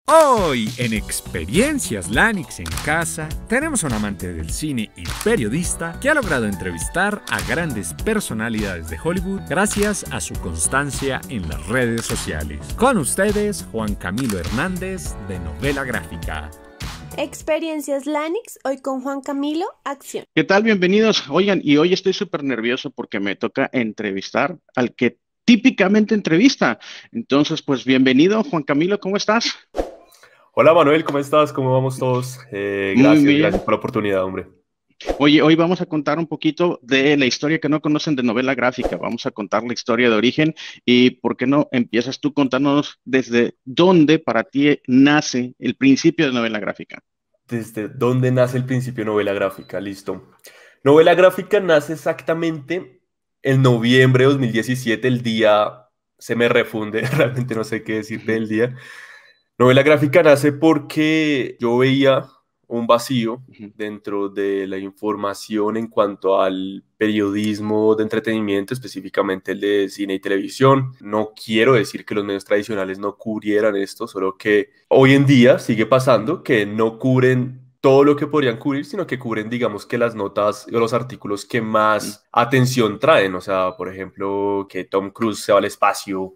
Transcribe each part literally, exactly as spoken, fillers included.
Hoy en Experiencias Lanix en Casa tenemos a un amante del cine y periodista que ha logrado entrevistar a grandes personalidades de Hollywood gracias a su constancia en las redes sociales. Con ustedes, Juan Camilo Hernández de Novela Gráfica. Experiencias Lanix, hoy con Juan Camilo, acción. ¿Qué tal? Bienvenidos. Oigan, y hoy estoy súper nervioso porque me toca entrevistar al que típicamente entrevista. Entonces, pues bienvenido, Juan Camilo, ¿cómo estás? Hola Manuel, ¿cómo estás? ¿Cómo vamos todos? Eh, Muy gracias, bien. gracias por la oportunidad, hombre. Oye, hoy vamos a contar un poquito de la historia que no conocen de Novela Gráfica. Vamos a contar la historia de origen y, ¿por qué no empiezas tú contándonos desde dónde para ti nace el principio de Novela Gráfica? ¿Desde dónde nace el principio de Novela Gráfica? Listo. Novela Gráfica nace exactamente en noviembre de dos mil diecisiete, el día, se me refunde, realmente no sé qué decirte del día. Novela Gráfica nace porque yo veía un vacío dentro de la información en cuanto al periodismo de entretenimiento, específicamente el de cine y televisión. No quiero decir que los medios tradicionales no cubrieran esto, solo que hoy en día sigue pasando que no cubren todo lo que podrían cubrir, sino que cubren, digamos, que las notas o los artículos que más atención traen. O sea, por ejemplo, que Tom Cruise se va al espacio,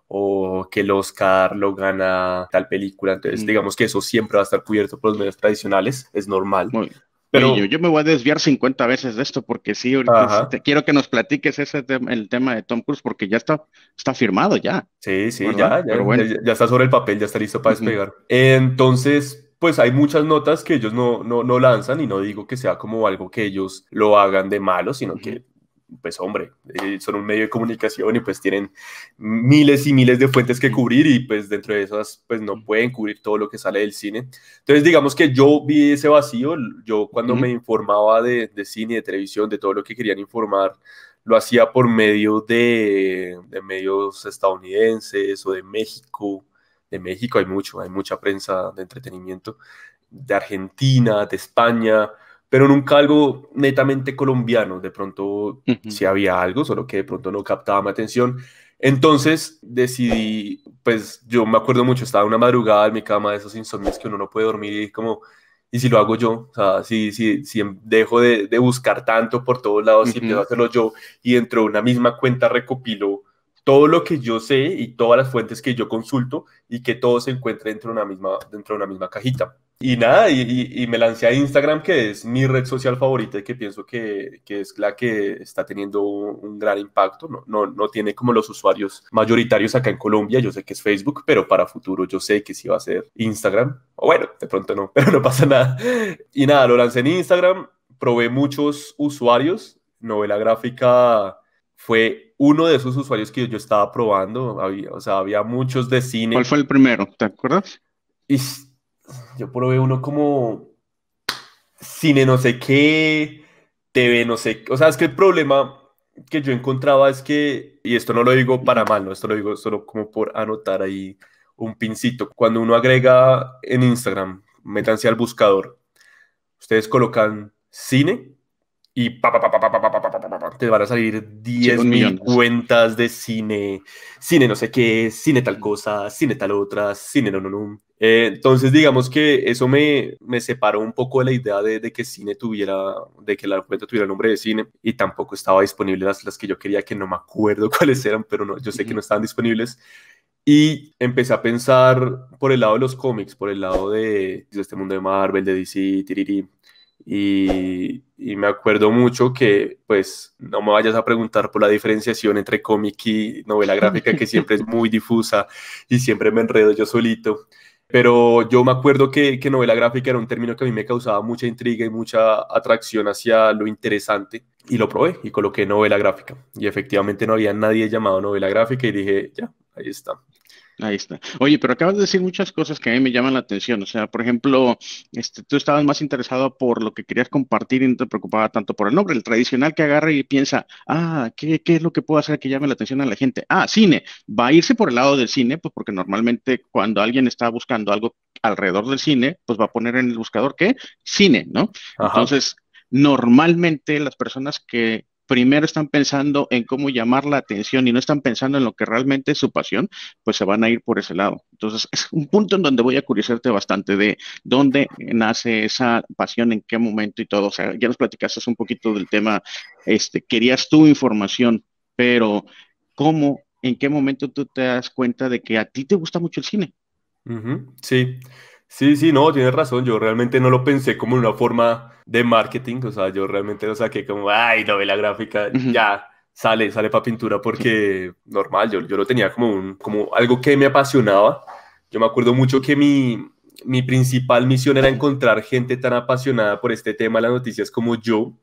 o que el Oscar lo gana tal película. Entonces, mm. digamos que eso siempre va a estar cubierto por los medios tradicionales, es normal. Muy bien. Pero Oye, yo, yo me voy a desviar cincuenta veces de esto, porque sí, ahorita te quiero que nos platiques ese tema, el tema de Tom Cruise, porque ya está, está firmado ya. Sí, sí, ¿verdad? ya, ya, Pero bueno. ya, ya está sobre el papel, ya está listo para Uh-huh. despegar. Entonces, pues hay muchas notas que ellos no, no, no lanzan, y no digo que sea como algo que ellos lo hagan de malo, sino uh-huh. que pues hombre, eh, son un medio de comunicación y pues tienen miles y miles de fuentes que cubrir, y pues dentro de esas pues no pueden cubrir todo lo que sale del cine. Entonces digamos que yo vi ese vacío. Yo cuando uh-huh. me informaba de, de cine, de televisión, de todo lo que querían informar, lo hacía por medio de, de medios estadounidenses o de México. De México hay mucho, hay mucha prensa de entretenimiento, de Argentina, de España, pero nunca algo netamente colombiano. De pronto uh-huh. sí había algo, solo que de pronto no captaba mi atención. Entonces decidí, pues yo me acuerdo mucho, estaba una madrugada en mi cama, de esos insomnios que uno no puede dormir, y como, ¿y si lo hago yo? O sea, si, si, si dejo de, de buscar tanto por todos lados, uh-huh. y empiezo a hacerlo yo, y dentro de una misma cuenta recopilo todo lo que yo sé y todas las fuentes que yo consulto, y que todo se encuentre dentro de una misma, dentro de una misma cajita. Y nada, y, y, y me lancé a Instagram, que es mi red social favorita y que pienso que, que es la que está teniendo un, un gran impacto. No, no, no tiene como los usuarios mayoritarios acá en Colombia. Yo sé que es Facebook, pero para futuro yo sé que sí va a ser Instagram. O bueno, de pronto no, pero no pasa nada. Y nada, lo lancé en Instagram, probé muchos usuarios. Novela Gráfica fue uno de esos usuarios que yo estaba probando. Había, o sea, había muchos de cine. ¿Cuál fue el primero? ¿Te acuerdas? Y yo probé uno como cine no sé qué, T V no sé qué. O sea, es que el problema que yo encontraba es que, y esto no lo digo para mal, no, esto lo digo solo como por anotar ahí un pincito. Cuando uno agrega en Instagram, métanse al buscador, ustedes colocan cine y pa, pa, pa, pa, pa, pa, pa, pa, pa, pa, pa, te van a salir diez mil cuentas de cine, cine no sé qué, cine tal cosa, cine tal otra, cine no, no, no. Eh, entonces digamos que eso me, me separó un poco de la idea de, de que cine tuviera, de que la cuenta tuviera nombre de cine, y tampoco estaba disponible las, las que yo quería, que no me acuerdo cuáles eran, pero no, yo sé que no estaban disponibles. Y empecé a pensar por el lado de los cómics, por el lado de, de este mundo de Marvel, de D C, tiriri. Y, y me acuerdo mucho que, pues, no me vayas a preguntar por la diferenciación entre cómic y novela gráfica, que siempre es muy difusa y siempre me enredo yo solito. Pero yo me acuerdo que, que novela gráfica era un término que a mí me causaba mucha intriga y mucha atracción hacia lo interesante, y lo probé y coloqué novela gráfica. Y efectivamente no había nadie llamado novela gráfica, y dije, ya, ahí está. Ahí está. Oye, pero acabas de decir muchas cosas que a mí me llaman la atención. O sea, por ejemplo, este, tú estabas más interesado por lo que querías compartir y no te preocupaba tanto por el nombre. El tradicional que agarra y piensa, ah, ¿qué, qué es lo que puedo hacer que llame la atención a la gente? Ah, cine. Va a irse por el lado del cine, pues porque normalmente cuando alguien está buscando algo alrededor del cine, pues va a poner en el buscador, ¿qué? Cine, ¿no? Ajá. Entonces, normalmente las personas que primero están pensando en cómo llamar la atención y no están pensando en lo que realmente es su pasión, pues se van a ir por ese lado. Entonces, es un punto en donde voy a curiosarte bastante de dónde nace esa pasión, en qué momento y todo. O sea, ya nos platicaste un poquito del tema, este, querías tu información, pero ¿cómo, en qué momento tú te das cuenta de que a ti te gusta mucho el cine? Ujú, sí, sí, sí, no, tienes razón. Yo realmente no lo pensé como una forma de marketing. O sea, yo realmente lo saqué como, ay, novela gráfica, Ujú, ya sale, sale para pintura sí. porque normal, yo, yo lo tenía como, un, como algo que me apasionaba. Yo me acuerdo mucho que mi, mi principal misión era encontrar gente tan apasionada por este tema de las noticias como yo.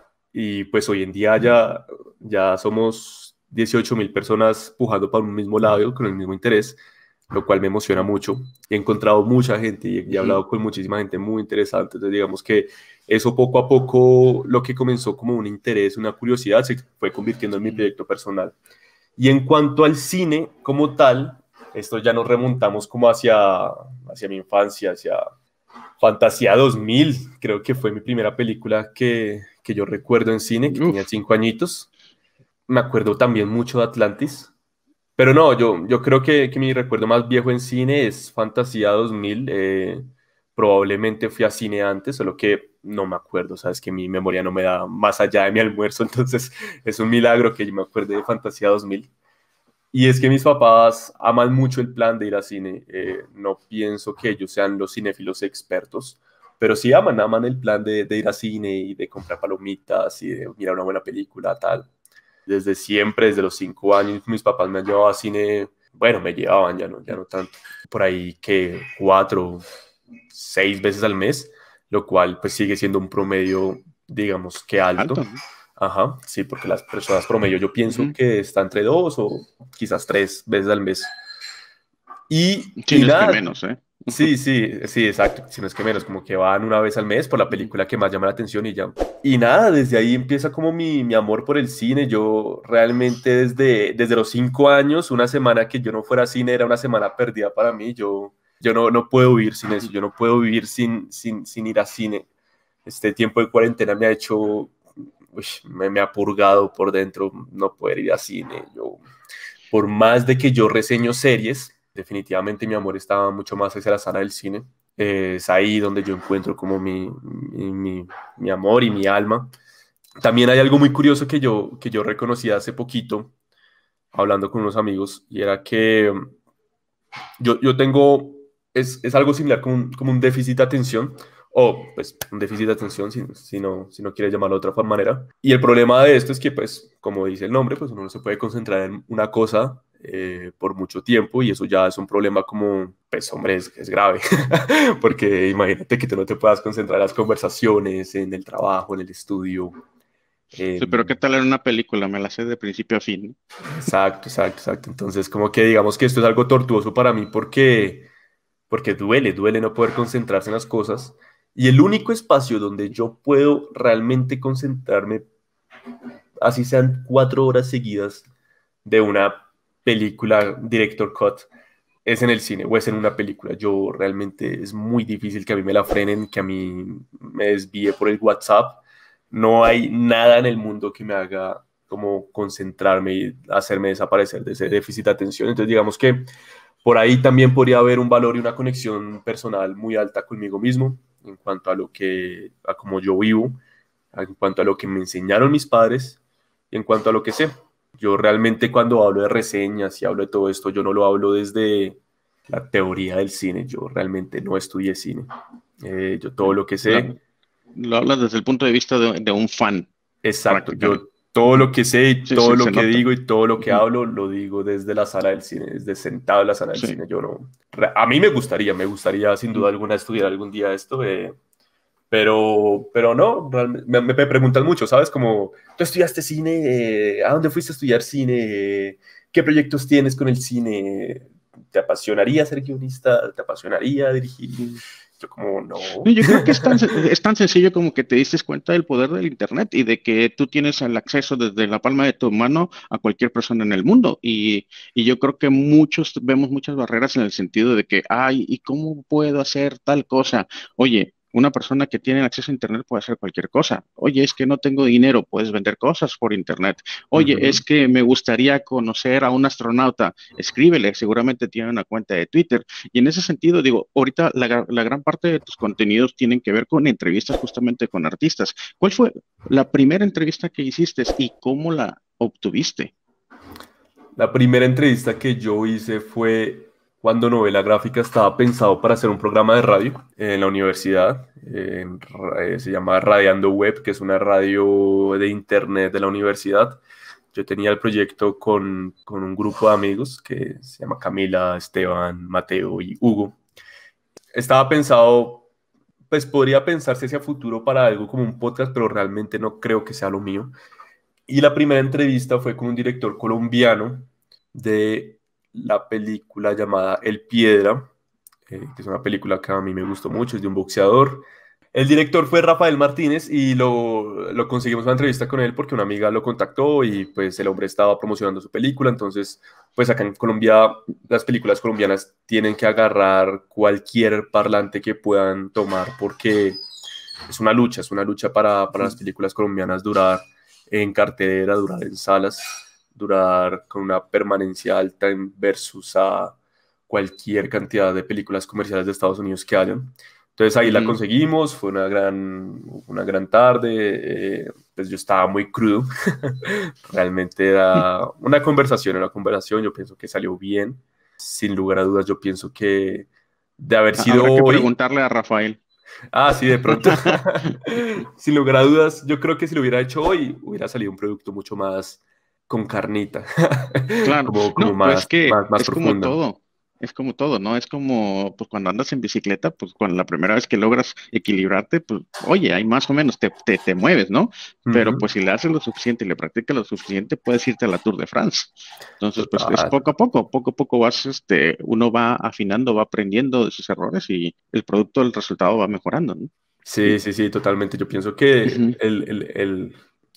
Y pues hoy en día ya, ya somos dieciocho mil personas pujando para un mismo lado, con el mismo interés, lo cual me emociona mucho. He encontrado mucha gente y he, y he Ujú, hablado con muchísima gente muy interesante. Entonces, digamos que eso poco a poco, lo que comenzó como un interés, una curiosidad, se fue convirtiendo en mi ujú. proyecto personal. Y en cuanto al cine como tal, esto ya nos remontamos como hacia, hacia mi infancia, hacia Fantasía dos mil, creo que fue mi primera película que, que yo recuerdo en cine, que tenía Uf, cinco añitos. Me acuerdo también mucho de Atlantis. Pero no, yo, yo creo que, que mi recuerdo más viejo en cine es Fantasía dos mil. Eh, probablemente fui a cine antes, solo que no me acuerdo, sabes que mi memoria no me da más allá de mi almuerzo, entonces es un milagro que yo me acuerde de Fantasía dos mil. Y es que mis papás aman mucho el plan de ir a cine. Eh, no pienso que ellos sean los cinéfilos expertos, pero sí aman, aman el plan de, de ir a cine y de comprar palomitas y de mirar una buena película, tal. Desde siempre, desde los cinco años, mis papás me han llevado a cine. Bueno, me llevaban, ya no, ya no tanto. Por ahí que cuatro, seis veces al mes, lo cual pues sigue siendo un promedio, digamos que alto. alto, ¿no? Ajá, sí, porque las personas promedio yo pienso Ujú. que está entre dos o quizás tres veces al mes. Y, Sí, y no es que nada, menos, ¿eh? sí, sí, sí, exacto, si no es que menos, como que van una vez al mes por la Ujú. película que más llama la atención y ya. Y nada, desde ahí empieza como mi, mi amor por el cine. Yo realmente desde, desde los cinco años, una semana que yo no fuera a cine era una semana perdida para mí. Yo, yo no, no puedo vivir sin eso, yo no puedo vivir sin, sin, sin ir a cine. Este tiempo de cuarentena me ha hecho, uy, me, me ha purgado por dentro no poder ir a cine. Yo, por más de que yo reseño series, definitivamente mi amor estaba mucho más hacia la sala del cine. Eh, es ahí donde yo encuentro como mi, mi, mi, mi amor y mi alma. También hay algo muy curioso que yo, que yo reconocí hace poquito, hablando con unos amigos, y era que yo, yo tengo, es, es algo similar como un, como un déficit de atención, o pues un déficit de atención, si, si, no, si no quieres llamarlo de otra forma manera. Y el problema de esto es que, pues, como dice el nombre, pues uno no se puede concentrar en una cosa eh, por mucho tiempo y eso ya es un problema como, pues, hombre, es, es grave, porque imagínate que tú no te puedas concentrar en las conversaciones, en el trabajo, en el estudio. Sí, pero em, ¿qué tal en una película? Me la sé de principio a fin, Exacto, exacto, exacto. Entonces, como que digamos que esto es algo tortuoso para mí porque, porque duele, duele no poder concentrarse en las cosas. Y el único espacio donde yo puedo realmente concentrarme, así sean cuatro horas seguidas de una película director cut, es en el cine o es en una película. Yo realmente es muy difícil que a mí me la frenen, que a mí me desvíe por el WhatsApp. No hay nada en el mundo que me haga como concentrarme y hacerme desaparecer de ese déficit de atención. Entonces digamos que por ahí también podría haber un valor y una conexión personal muy alta conmigo mismo en cuanto a lo que, a cómo yo vivo, en cuanto a lo que me enseñaron mis padres y en cuanto a lo que sé. Yo realmente cuando hablo de reseñas y hablo de todo esto, yo no lo hablo desde la teoría del cine, yo realmente no estudié cine. Eh, yo todo ¿eh? lo que Lo, sé, lo hablas desde el punto de vista de, de un fan, exacto, prácticamente. yo todo Ujú. lo que sé y Sí, todo sí, lo se que nota. digo y todo lo que Ujú. hablo, lo digo desde la sala del cine, desde sentado en la sala del Sí. cine. Yo no, re- a mí me gustaría, me gustaría sin duda Ujú. alguna estudiar algún día esto, eh, pero, pero no, realmente, me, me preguntan mucho, ¿sabes? Como, ¿tú estudiaste cine? Eh, ¿A dónde fuiste a estudiar cine? Eh, ¿Qué proyectos tienes con el cine? ¿Te apasionaría ser guionista? ¿Te apasionaría dirigir? Ujú. Yo como, No, no. yo creo que es tan, se- es tan sencillo como que te diste cuenta del poder del Internet y de que tú tienes el acceso desde la palma de tu mano a cualquier persona en el mundo. Y, y yo creo que muchos vemos muchas barreras en el sentido de que, ay, ¿y cómo puedo hacer tal cosa? Oye, Una persona que tiene acceso a Internet puede hacer cualquier cosa. Oye, es que no tengo dinero, puedes vender cosas por Internet. Oye, es Ujú. que me gustaría conocer a un astronauta. Escríbele, seguramente tiene una cuenta de Twitter. Y en ese sentido, digo, ahorita la, gra- la gran parte de tus contenidos tienen que ver con entrevistas justamente con artistas. ¿Cuál fue la primera entrevista que hiciste y cómo la obtuviste? La primera entrevista que yo hice fue cuando Novela Gráfica estaba pensado para hacer un programa de radio en la universidad. En ra- eh, se llama Radiando Web, que es una radio de internet de la universidad. Yo tenía el proyecto con, con un grupo de amigos que se llama Camila, Esteban, Mateo y Hugo. Estaba pensado, pues podría pensarse hacia futuro para algo como un podcast, pero realmente no creo que sea lo mío. Y la primera entrevista fue con un director colombiano de la película llamada El Piedra, eh, que es una película que a mí me gustó mucho, es de un boxeador. El director fue Rafael Martínez y lo, lo conseguimos una entrevista con él porque una amiga lo contactó y pues el hombre estaba promocionando su película. Entonces, pues acá en Colombia las películas colombianas tienen que agarrar cualquier parlante que puedan tomar porque es una lucha, es una lucha para, para las películas colombianas durar en cartelera, durar en salas, durar con una permanencia alta en versus a cualquier cantidad de películas comerciales de Estados Unidos que hayan. Entonces ahí la Ujú. conseguimos, fue una gran, una gran tarde, eh, pues yo estaba muy crudo, realmente era una conversación, una conversación, yo pienso que salió bien, sin lugar a dudas yo pienso que de haber sido Habrá que hoy, preguntarle a Rafael. ah, sí, de pronto. Sin lugar a dudas, yo creo que si lo hubiera hecho hoy, hubiera salido un producto mucho más con carnita, Claro, como, como no, pues más, que más, más es como profunda. todo, es como todo, ¿no? Es como, pues cuando andas en bicicleta, pues cuando la primera vez que logras equilibrarte, pues, oye, ahí más o menos te, te, te mueves, ¿no? Pero pues Ujú. si le haces lo suficiente y le practicas lo suficiente, puedes irte a la Tour de France. Entonces, pues es Total. poco a poco, poco a poco vas, este, uno va afinando, va aprendiendo de sus errores y el producto, el resultado va mejorando, ¿no? Sí, sí, sí, totalmente. Yo pienso que Ujú, el, el- el-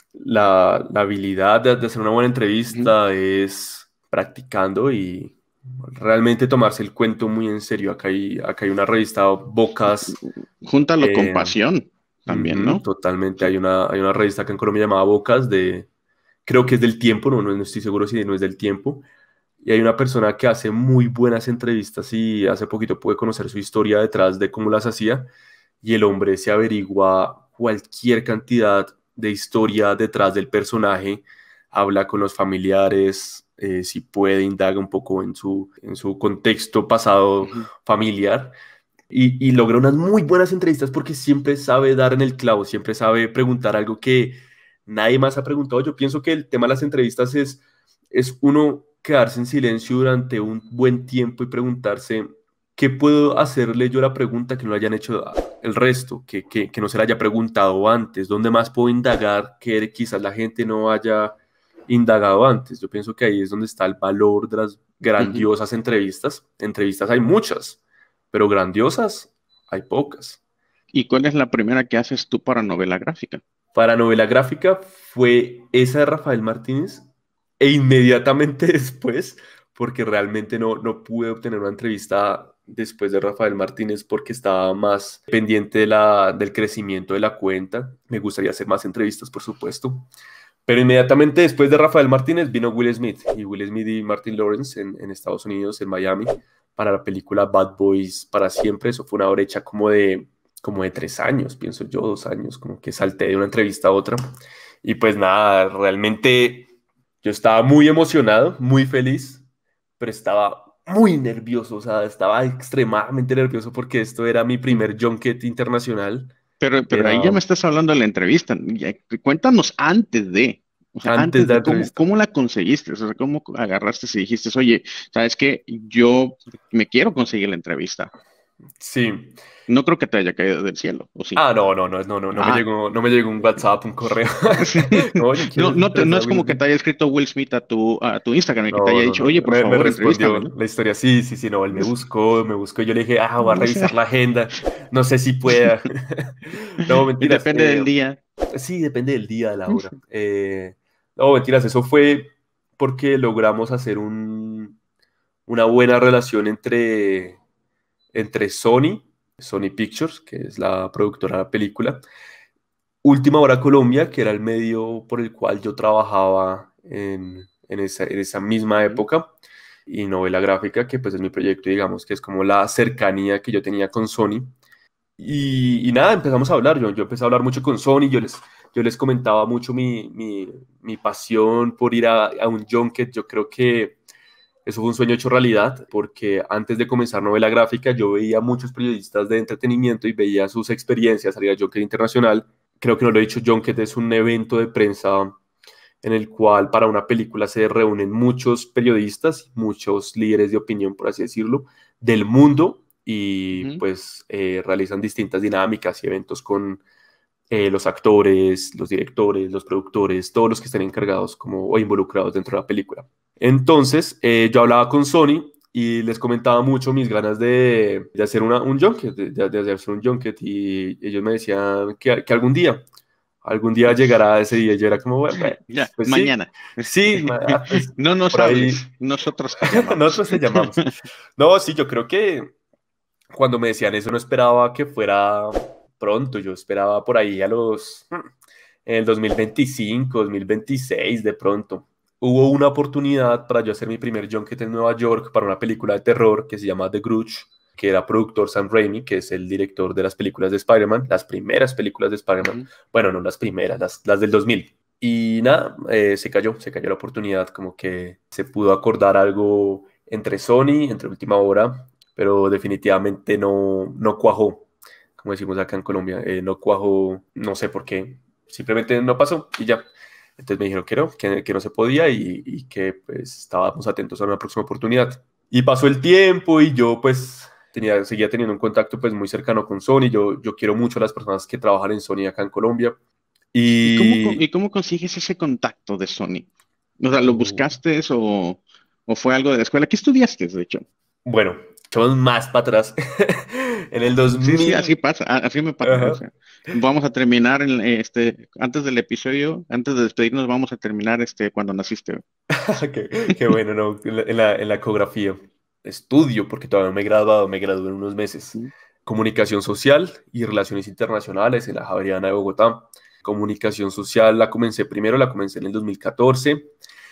la, la habilidad de, de hacer una buena ujú. entrevista es practicando y realmente tomarse el cuento muy en serio. Acá hay, acá hay una revista, Bocas. Júntalo con eh, pasión también, Ujú, ¿no? totalmente. Hay una, hay una revista acá en Colombia llamada Bocas, de, creo que es del Tiempo, no, no, no estoy seguro si no es del Tiempo. Y hay una persona que hace muy buenas entrevistas y hace poquito pude conocer su historia detrás de cómo las hacía. Y el hombre se averigua cualquier cantidad de historia detrás del personaje, habla con los familiares, eh, si puede, indaga un poco en su, en su contexto pasado Ujú. familiar y, y logra unas muy buenas entrevistas porque siempre sabe dar en el clavo, siempre sabe preguntar algo que nadie más ha preguntado. Yo pienso que el tema de las entrevistas es, es uno quedarse en silencio durante un buen tiempo y preguntarse, ¿qué puedo hacerle yo la pregunta que no le hayan hecho el resto, que, que, que no se le haya preguntado antes? ¿Dónde más puedo indagar que quizás la gente no haya indagado antes? Yo pienso que ahí es donde está el valor de las Ujú. grandiosas entrevistas. Entrevistas hay muchas, pero grandiosas hay pocas. ¿Y cuál es la primera que haces tú para novela gráfica? Para novela gráfica fue esa de Rafael Martínez e inmediatamente después, porque realmente no, no pude obtener una entrevista después de Rafael Martínez porque estaba más pendiente de la, del crecimiento de la cuenta. Me gustaría hacer más entrevistas, por supuesto. Pero inmediatamente después de Rafael Martínez vino Will Smith y Will Smith y Martin Lawrence en, en Estados Unidos, en Miami, para la película Bad Boys para siempre. Eso fue una brecha como de, como de tres años, pienso yo, dos años, como que salté de una entrevista a otra. Y pues nada, realmente yo estaba muy emocionado, muy feliz, pero estaba muy nervioso, o sea, estaba extremadamente nervioso porque esto era mi Mm. primer junket internacional. Pero, pero ahí Era ya me estás hablando de la entrevista. Ya, cuéntanos antes de, o sea, antes antes de la de cómo, entrevista. cómo la conseguiste, o sea, cómo agarraste y dijiste, oye, ¿sabes qué? Yo me quiero conseguir la entrevista. Sí. No creo que te haya caído del cielo, ¿o sí? Ah, no, no, no, no, no, no me Ah, llegó, no me llegó un WhatsApp, un correo. No, oye, no, ¿quieres no, te- no entrevistar a es Will como que te Smith? haya escrito Will Smith a tu, a tu Instagram y que te No, haya no, dicho, no. oye, por Me, me favor, respondió entrevístame, ¿no? la historia. Sí, sí, sí, no, él me buscó, me buscó y yo le dije, ah, voy a revisar la agenda. No sé si pueda. No, Y mentiras. depende eh, del día. sí, depende del día, de la hora. Eh, no, mentiras, eso fue porque logramos hacer un, una buena relación entre, entre Sony Sony Pictures, que es la productora de la película. Última Hora Colombia, que era el medio por el cual yo trabajaba en, en, esa, en esa misma época. Y Novela Gráfica, que pues es mi proyecto, digamos, que es como la cercanía que yo tenía con Sony. Y, y nada, empezamos a hablar. Yo, yo empecé a hablar mucho con Sony. Yo les, yo les comentaba mucho mi, mi, mi pasión por ir a, a un junket. Yo creo que eso fue un sueño hecho realidad, porque antes de comenzar Novela Gráfica, yo veía muchos periodistas de entretenimiento y veía sus experiencias salir a Junket Internacional. Creo que no lo he dicho, Junket es un evento de prensa en el cual para una película se reúnen muchos periodistas, muchos líderes de opinión, por así decirlo, del mundo y uh-huh. pues eh, realizan distintas dinámicas y eventos con eh, los actores, los directores, los productores, todos los que estén encargados como, o involucrados dentro de la película. Entonces eh, yo hablaba con Sony y les comentaba mucho mis ganas de, de hacer una, un junket, de, de, de hacer un junket y ellos me decían que, que algún día Algún día llegará ese día. Yo era como, bueno, ya, pues mañana. Sí, sí pues, no nos hables, ahí... nosotros te llamamos. nosotros te llamamos. No, sí, yo creo que cuando me decían eso no esperaba que fuera pronto. Yo esperaba por ahí a los, en el dos mil veinticinco, dos mil veintiséis de pronto. Hubo una oportunidad para yo hacer mi primer junket en Nueva York para una película de terror que se llama The Grudge, que era productor Sam Raimi, que es el director de las películas de Spider-Man, las primeras películas de Spider-Man, uh-huh. bueno, no las primeras, las, las del dos mil. Y nada, eh, se cayó, se cayó la oportunidad, como que se pudo acordar algo entre Sony, entre Última Hora, pero definitivamente no, no cuajó, como decimos acá en Colombia, eh, no cuajó, no sé por qué, simplemente no pasó y ya. Entonces me dijeron que no, que, que no se podía y, y que pues estábamos atentos a una próxima oportunidad. Y pasó el tiempo y yo pues... Tenía, seguía teniendo un contacto pues muy cercano con Sony. Yo, yo quiero mucho a las personas que trabajan en Sony acá en Colombia. Y, ¿Y, cómo, ¿y cómo consigues ese contacto de Sony? O sea, ¿lo buscaste o, o fue algo de la escuela? ¿Qué estudiaste, de hecho? Bueno, echamos más para atrás. En el dos mil... Sí, sí, así pasa, así me pasa. O sea, vamos a terminar, en, este, antes del episodio, antes de despedirnos, vamos a terminar este, cuando naciste. qué, qué bueno, ¿no? En la, en la, en la ecografía. Estudio, porque todavía no me he graduado, me gradué en unos meses. ¿Sí? Comunicación social y relaciones internacionales en la Javeriana de Bogotá. Comunicación social la comencé primero, la comencé en el dos mil catorce.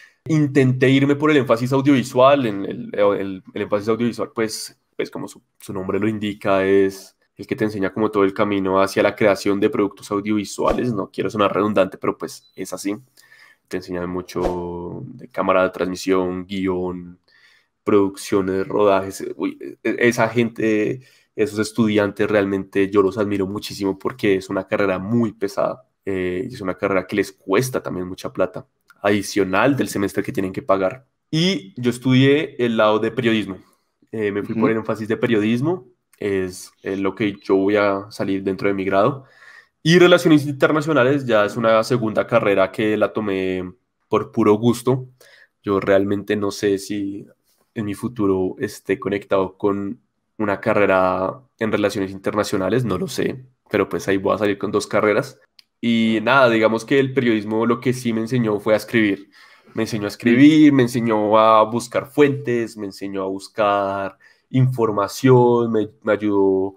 Intenté irme por el énfasis audiovisual. En el, el, el énfasis audiovisual, pues, pues como su, su nombre lo indica, es el que te enseña como todo el camino hacia la creación de productos audiovisuales. No quiero sonar redundante, pero pues es así. Te enseñan mucho de cámara de transmisión, guión, producciones, rodajes. Uy, esa gente, esos estudiantes realmente yo los admiro muchísimo porque es una carrera muy pesada. Eh, es una carrera que les cuesta también mucha plata, adicional del semestre que tienen que pagar. Y yo estudié el lado de periodismo. Eh, me fui uh-huh. por el énfasis de periodismo. Es, es lo que yo voy a salir dentro de mi grado. Y relaciones internacionales ya es una segunda carrera que la tomé por puro gusto. Yo realmente no sé si en mi futuro esté conectado con una carrera en relaciones internacionales, no lo sé, pero pues ahí voy a salir con dos carreras. Y nada, digamos que el periodismo lo que sí me enseñó fue a escribir. Me enseñó a escribir, me enseñó a buscar fuentes, me enseñó a buscar información, me, me ayudó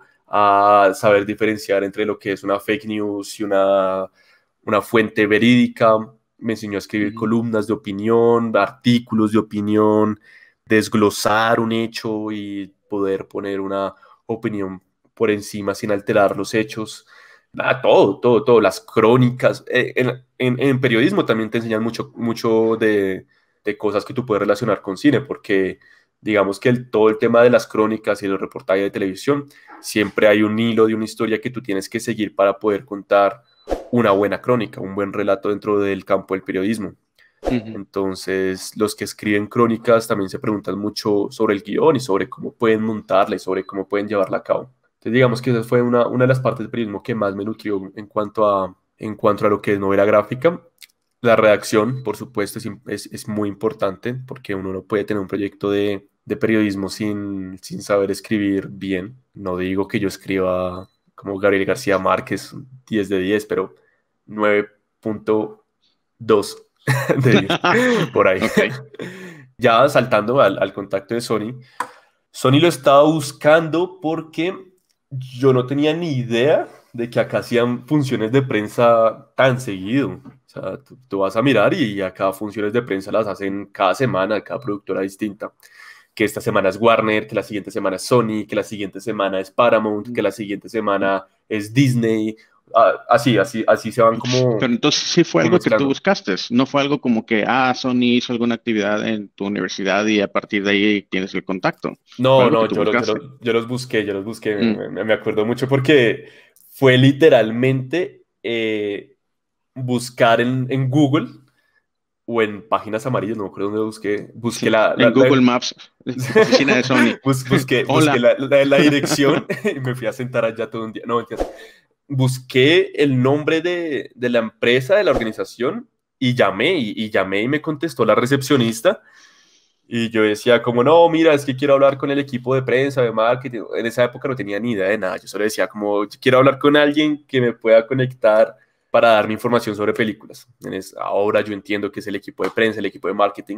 a saber diferenciar entre lo que es una fake news y una, una fuente verídica. Me enseñó a escribir uh-huh. columnas de opinión, artículos de opinión, desglosar un hecho y poder poner una opinión por encima sin alterar los hechos. Nada, todo, todo, todo, las crónicas. Eh, en, en, en periodismo también te enseñan mucho, mucho de, de cosas que tú puedes relacionar con cine, porque digamos que el, todo el tema de las crónicas y los reportajes de televisión, siempre hay un hilo de una historia que tú tienes que seguir para poder contar una buena crónica, un buen relato dentro del campo del periodismo. Uh-huh. Entonces, los que escriben crónicas también se preguntan mucho sobre el guión y sobre cómo pueden montarla y sobre cómo pueden llevarla a cabo. Entonces, digamos que esa fue una, una de las partes del periodismo que más me nutrió en cuanto a, en cuanto a lo que es novela gráfica. La redacción, por supuesto, es, es, es muy importante porque uno no puede tener un proyecto de, de periodismo sin, sin saber escribir bien. No digo que yo escriba como Gabriel García Márquez diez de diez, pero nueve punto dos de diez, por ahí. Okay. Ya saltando al, al contacto de Sony. Sony lo estaba buscando porque yo no tenía ni idea de que acá hacían funciones de prensa tan seguido. O sea, tú, tú vas a mirar y acá funciones de prensa las hacen cada semana, cada productora distinta. Que esta semana es Warner, que la siguiente semana es Sony, que la siguiente semana es Paramount, que la siguiente semana es Disney. Ah, así, así, así se van como... Pero entonces sí fue como algo que tú mezclando. buscaste, no fue algo como que, ah, Sony hizo alguna actividad en tu universidad y a partir de ahí tienes el contacto. Fue No, algo que no, tú yo, lo- yo, buscaste. lo- yo los busqué, yo los busqué, Mm. me, me- me acuerdo mucho porque fue literalmente eh, buscar en, en Google o en páginas amarillas, no me acuerdo dónde busqué, busqué Sí, la, la- en la- Google Maps, oficina de Sony. bus- busqué, busqué Hola. la, la- la dirección y me fui a sentar allá todo un día. No, mentiras. Busqué el nombre de, de la empresa, de la organización y llamé y, y llamé y me contestó la recepcionista. Y yo decía como, no, mira, es que quiero hablar con el equipo de prensa, de marketing. En esa época no tenía ni idea de nada. Yo solo decía como, quiero hablar con alguien que me pueda conectar para darme información sobre películas. En es- ahora yo entiendo que es el equipo de prensa, el equipo de marketing.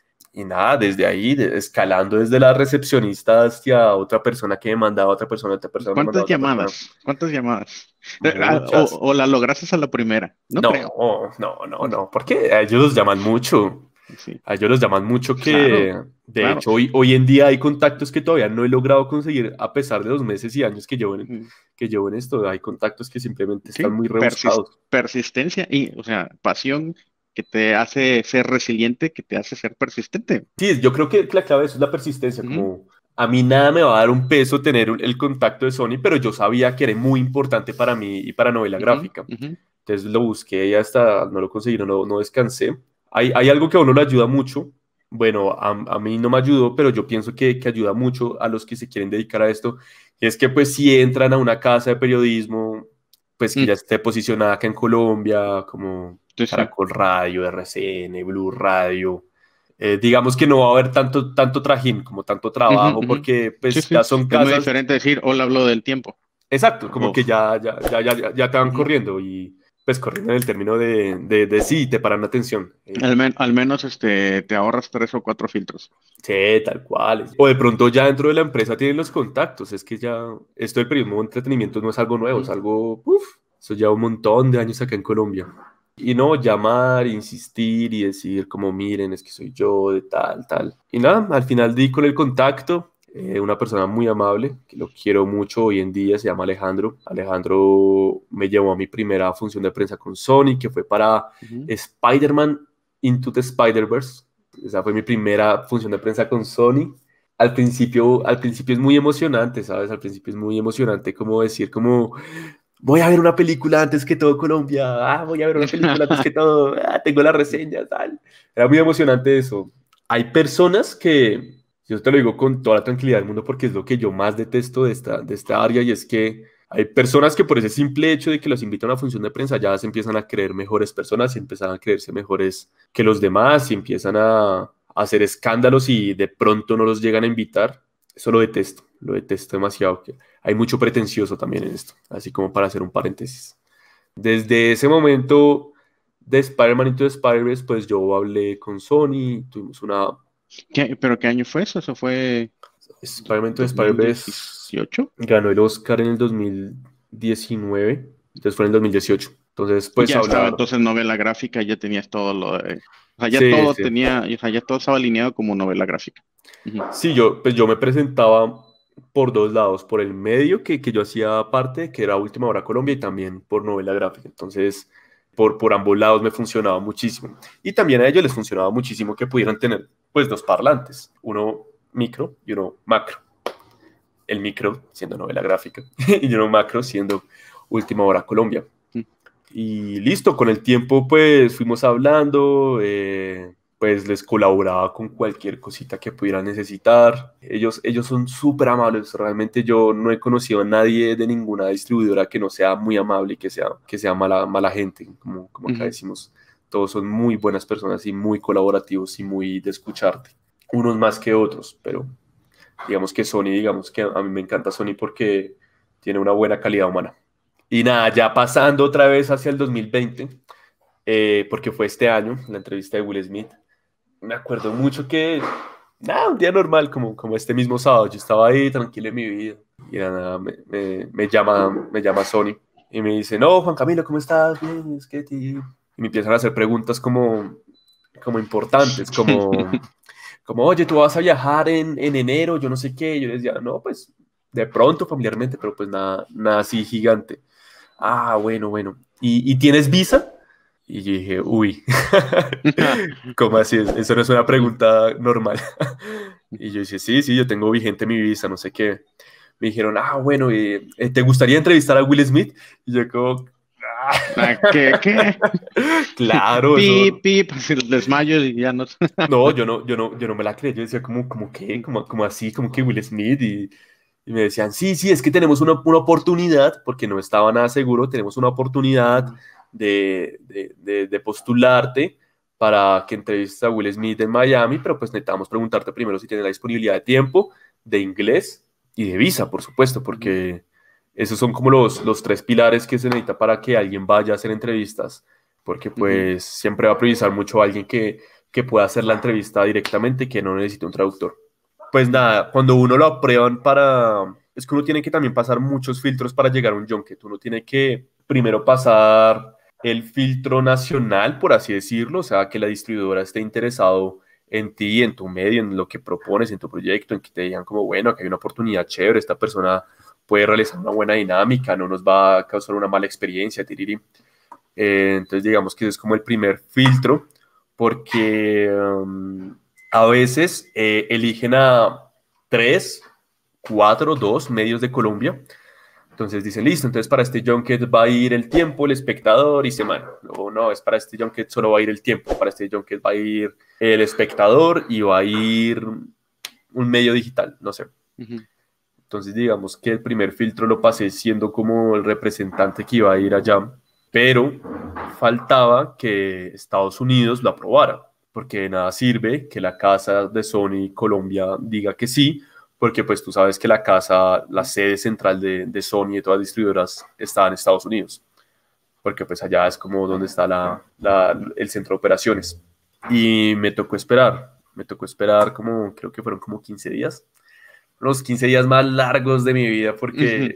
Y nada, desde ahí, de- escalando desde la recepcionista hasta otra persona que me mandaba a otra persona, otra persona me mandaba ¿Cuántas a otra persona. llamadas? ¿Cuántas llamadas? Eh, ah, O, Muchas. o la lograste a la primera, no No, creo. no, no, no, porque a ellos los llaman mucho. Sí, A ellos los llaman mucho claro, que, de claro. hecho, hoy, hoy en día hay contactos que todavía no he logrado conseguir a pesar de los meses y años que llevo en, Mm. que llevo en esto. Hay contactos que simplemente están Sí, muy persis- rebuscados. persistencia y, o sea, pasión que te hace ser resiliente, que te hace ser persistente. Sí, yo creo que la clave de eso es la persistencia. Ujú, Como a mí nada me va a dar un peso tener un- el contacto de Sony, pero yo sabía que era muy importante para mí y para novela ujú, gráfica. ujú. Entonces lo busqué y hasta no lo conseguí, no, no, no descansé. Hay, hay algo que a uno le ayuda mucho. Bueno, a, a mí no me ayudó, pero yo pienso que, que ayuda mucho a los que se quieren dedicar a esto. Y es que pues si entran a una casa de periodismo, pues que Mm, ya esté posicionada acá en Colombia, como sí, sí. Caracol Radio, R C N, Blue Radio. Eh, digamos que no va a haber tanto, tanto trajín, como tanto trabajo, Ujú, ujú. porque Sí, pues sí. ya son Es muy casas. diferente decir, hola, hablo del tiempo. Exacto, como Uf. que ya, ya, ya, ya, ya te van Ujú. corriendo y pues corriendo en el término de, de, de sí, te paran atención. Eh, Al, men- al menos este, te ahorras tres o cuatro filtros. sí, tal cual. O de pronto ya dentro de la empresa tienen los contactos. Es que ya esto del periodismo de entretenimiento no es algo nuevo, es Ujú. algo, uff, eso lleva un montón de años acá en Colombia. Y no, llamar, insistir y decir como miren, es que soy yo de tal, tal. Y nada, al final di con el contacto, eh, una persona muy amable, que lo quiero mucho hoy en día, se llama Alejandro. Alejandro me llevó a mi primera función de prensa con Sony, que fue para Ujú. Spider-Man Into the Spider-Verse. Esa fue mi primera función de prensa con Sony. Al principio, al principio es muy emocionante, ¿sabes? Al principio es muy emocionante como decir como voy a ver una película antes que todo Colombia, ah, voy a ver una película antes que todo, ah, tengo la reseña, tal. Era muy emocionante eso. Hay personas que, yo te lo digo con toda la tranquilidad del mundo porque es lo que yo más detesto de esta, de esta área y es que hay personas que por ese simple hecho de que los invitan a una función de prensa ya se empiezan a creer mejores personas y empiezan a creerse mejores que los demás y empiezan a, a hacer escándalos y de pronto no los llegan a invitar. Eso lo detesto, lo detesto demasiado. Hay mucho pretencioso también en esto, así como para hacer un paréntesis. Desde ese momento de Spider-Man Into the Spider-Verse, pues yo hablé con Sony, tuvimos una ¿Qué- ¿Pero qué año fue eso? ¿Eso fue Spider-Man Into the dos mil Spider-Verse, dieciocho? ganó el Oscar en el dos mil diecinueve, entonces fue en el dos mil dieciocho. Entonces, pues Ya estaba hablar. entonces novela gráfica, ya tenías todo lo de... O sea, ya Sí, todo sí. tenía, o sea, ya todo estaba alineado como novela gráfica. Ujú. Sí, yo, pues yo me presentaba por dos lados, por el medio que, que yo hacía parte, que era Última Hora Colombia, y también por novela gráfica. Entonces, por, por ambos lados me funcionaba muchísimo. Y también a ellos les funcionaba muchísimo que pudieran tener, pues, dos parlantes, uno micro y uno macro. El micro siendo novela gráfica y uno macro siendo Última Hora Colombia. Mm. Y listo, con el tiempo, pues, fuimos hablando, eh, pues les colaboraba con cualquier cosita que pudieran necesitar. Ellos, ellos son súper amables. Realmente yo no he conocido a nadie de ninguna distribuidora que no sea muy amable y que sea, que sea mala, mala gente, como, como acá Ujú. decimos. Todos son muy buenas personas y muy colaborativos y muy de escucharte. Unos más que otros, pero digamos que Sony, digamos que a mí me encanta Sony porque tiene una buena calidad humana. Y nada, ya pasando otra vez hacia el dos mil veinte, eh, porque fue este año, la entrevista de Will Smith, me acuerdo mucho que, nada, un día normal, como, como este mismo sábado, yo estaba ahí tranquilo en mi vida, Y de la nada me, me, me llama, me llama Sony y me dice, no, Juan Camilo, ¿cómo estás? Bien, es que te... Y me empiezan a hacer preguntas como, como importantes, como, como, oye, tú vas a viajar en, en enero, yo no sé qué. Yo les decía, no, pues de pronto familiarmente, pero pues nada, nada así gigante. Ah, bueno, bueno. ¿Y, y tienes visa? Y yo dije, uy, ¿cómo así? Eso no es una pregunta normal. Y yo dije, sí, sí, yo tengo vigente mi visa, no sé qué. Me dijeron, ah, bueno, eh, ¿te gustaría entrevistar a Will Smith? Y yo como, Ah, ¿Qué? ¿Qué? claro, eso... Pip, pip, el desmayo y ya no. No, yo no, yo no, yo no me la creí. Yo decía, como, como qué? Como, como así, como que Will Smith. Y, y me decían, sí, sí, es que tenemos una, una oportunidad, porque no estaba nada seguro, tenemos una oportunidad de, de, de, de postularte para que entrevistes a Will Smith en Miami, pero pues necesitamos preguntarte primero si tienes la disponibilidad de tiempo, de inglés y de visa, por supuesto, porque esos son como los, los tres pilares que se necesita para que alguien vaya a hacer entrevistas, porque pues siempre va a priorizar mucho a alguien que, que pueda hacer la entrevista directamente, que no necesite un traductor. Pues nada, cuando uno lo aprueban para... Es que uno tiene que también pasar muchos filtros para llegar a un junket. Uno tiene que primero pasar el filtro nacional, por así decirlo, o sea, que la distribuidora esté interesado en ti, en tu medio, en lo que propones, en tu proyecto, en que te digan como, bueno, que hay una oportunidad chévere, esta persona puede realizar una buena dinámica, no nos va a causar una mala experiencia, tiriri. Eh, entonces, digamos que ese es como el primer filtro, porque um, a veces eh, eligen a tres, cuatro, dos medios de Colombia. Entonces dicen, listo, entonces para este junket va a ir el tiempo, el espectador y semana. O no, es para este junket solo va a ir el tiempo, para este junket va a ir el espectador y va a ir un medio digital, no sé. Uh-huh. Entonces digamos que el primer filtro lo pasé siendo como el representante que iba a ir allá, pero faltaba que Estados Unidos lo aprobara, porque de nada sirve que la casa de Sony Colombia diga que sí, porque pues tú sabes que la casa, la sede central de, de Sony y de todas las distribuidoras está en Estados Unidos, porque pues allá es como donde está la, la, el centro de operaciones. Y me tocó esperar, me tocó esperar como, creo que fueron como quince días, los quince días más largos de mi vida, porque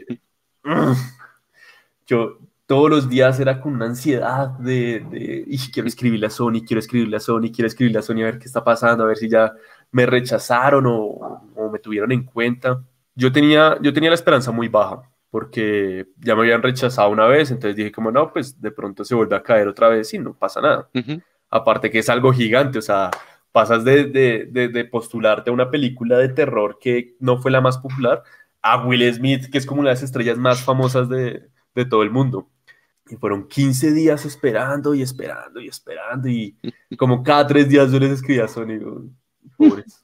yo todos los días era con una ansiedad de, de y quiero escribirle a Sony, quiero escribirle a Sony, quiero escribirle a Sony a ver qué está pasando, a ver si ya me rechazaron o, o me tuvieron en cuenta. Yo tenía, yo tenía la esperanza muy baja, porque ya me habían rechazado una vez, entonces dije como no, pues de pronto se vuelve a caer otra vez y no pasa nada. Uh-huh. Aparte que es algo gigante, o sea, pasas de, de, de, de postularte a una película de terror que no fue la más popular a Will Smith, que es como una de las estrellas más famosas de, de todo el mundo. Y fueron quince días esperando y esperando y esperando y como cada tres días yo les escribía a Sony, pobres.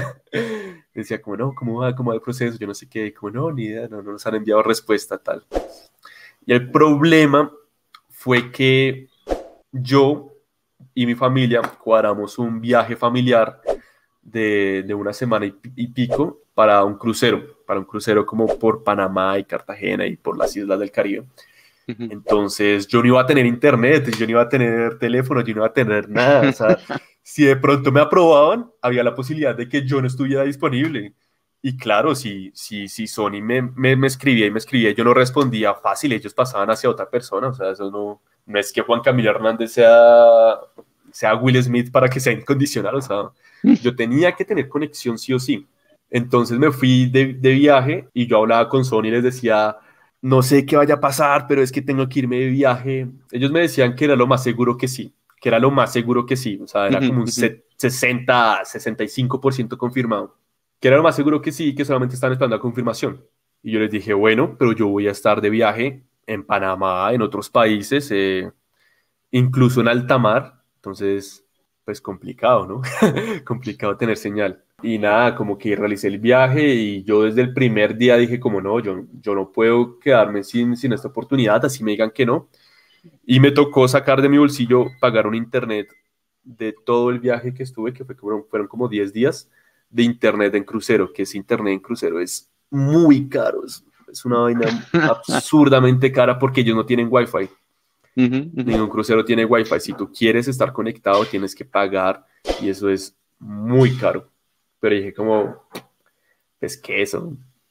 Decía como, no, ¿cómo va? ¿Cómo va el proceso? Yo no sé qué, como, no, ni idea, no, no nos han enviado respuesta, tal. Y el problema fue que yo y mi familia cuadramos un viaje familiar de, de una semana y, y pico para un crucero, para un crucero como por Panamá y Cartagena y por las islas del Caribe. Entonces yo no iba a tener internet, yo no iba a tener teléfono, yo no iba a tener nada. O sea, si de pronto me aprobaban, había la posibilidad de que yo no estuviera disponible. Y claro, si, si, si Sony me, me, me escribía y me escribía, yo no respondía fácil, ellos pasaban hacia otra persona. O sea, eso no, no es que Juan Camilo Hernández sea, sea Will Smith para que sea incondicional. O sea, yo tenía que tener conexión sí o sí. Entonces me fui de, de viaje y yo hablaba con Sony y les decía, no sé qué vaya a pasar, pero es que tengo que irme de viaje. Ellos me decían que era lo más seguro que sí, que era lo más seguro que sí. O sea, era como un sesenta, sesenta y cinco por ciento confirmado. Que era lo más seguro que sí, que solamente estaban esperando la confirmación. Y yo les dije, bueno, pero yo voy a estar de viaje en Panamá, en otros países, eh, incluso en alta mar. Entonces, pues complicado, ¿no? Complicado tener señal. Y nada, como que realicé el viaje y yo desde el primer día dije como no, yo, yo no puedo quedarme sin, sin esta oportunidad, así me digan que no. Y me tocó sacar de mi bolsillo, pagar un internet de todo el viaje que estuve, que fue, fueron como diez días de internet en crucero, que ese internet en crucero es muy caro, es, es una vaina absurdamente cara porque ellos no tienen wifi. Uh-huh, uh-huh. Ningún crucero tiene wifi. Si tú quieres estar conectado, tienes que pagar y eso es muy caro. Pero dije como, pues que eso,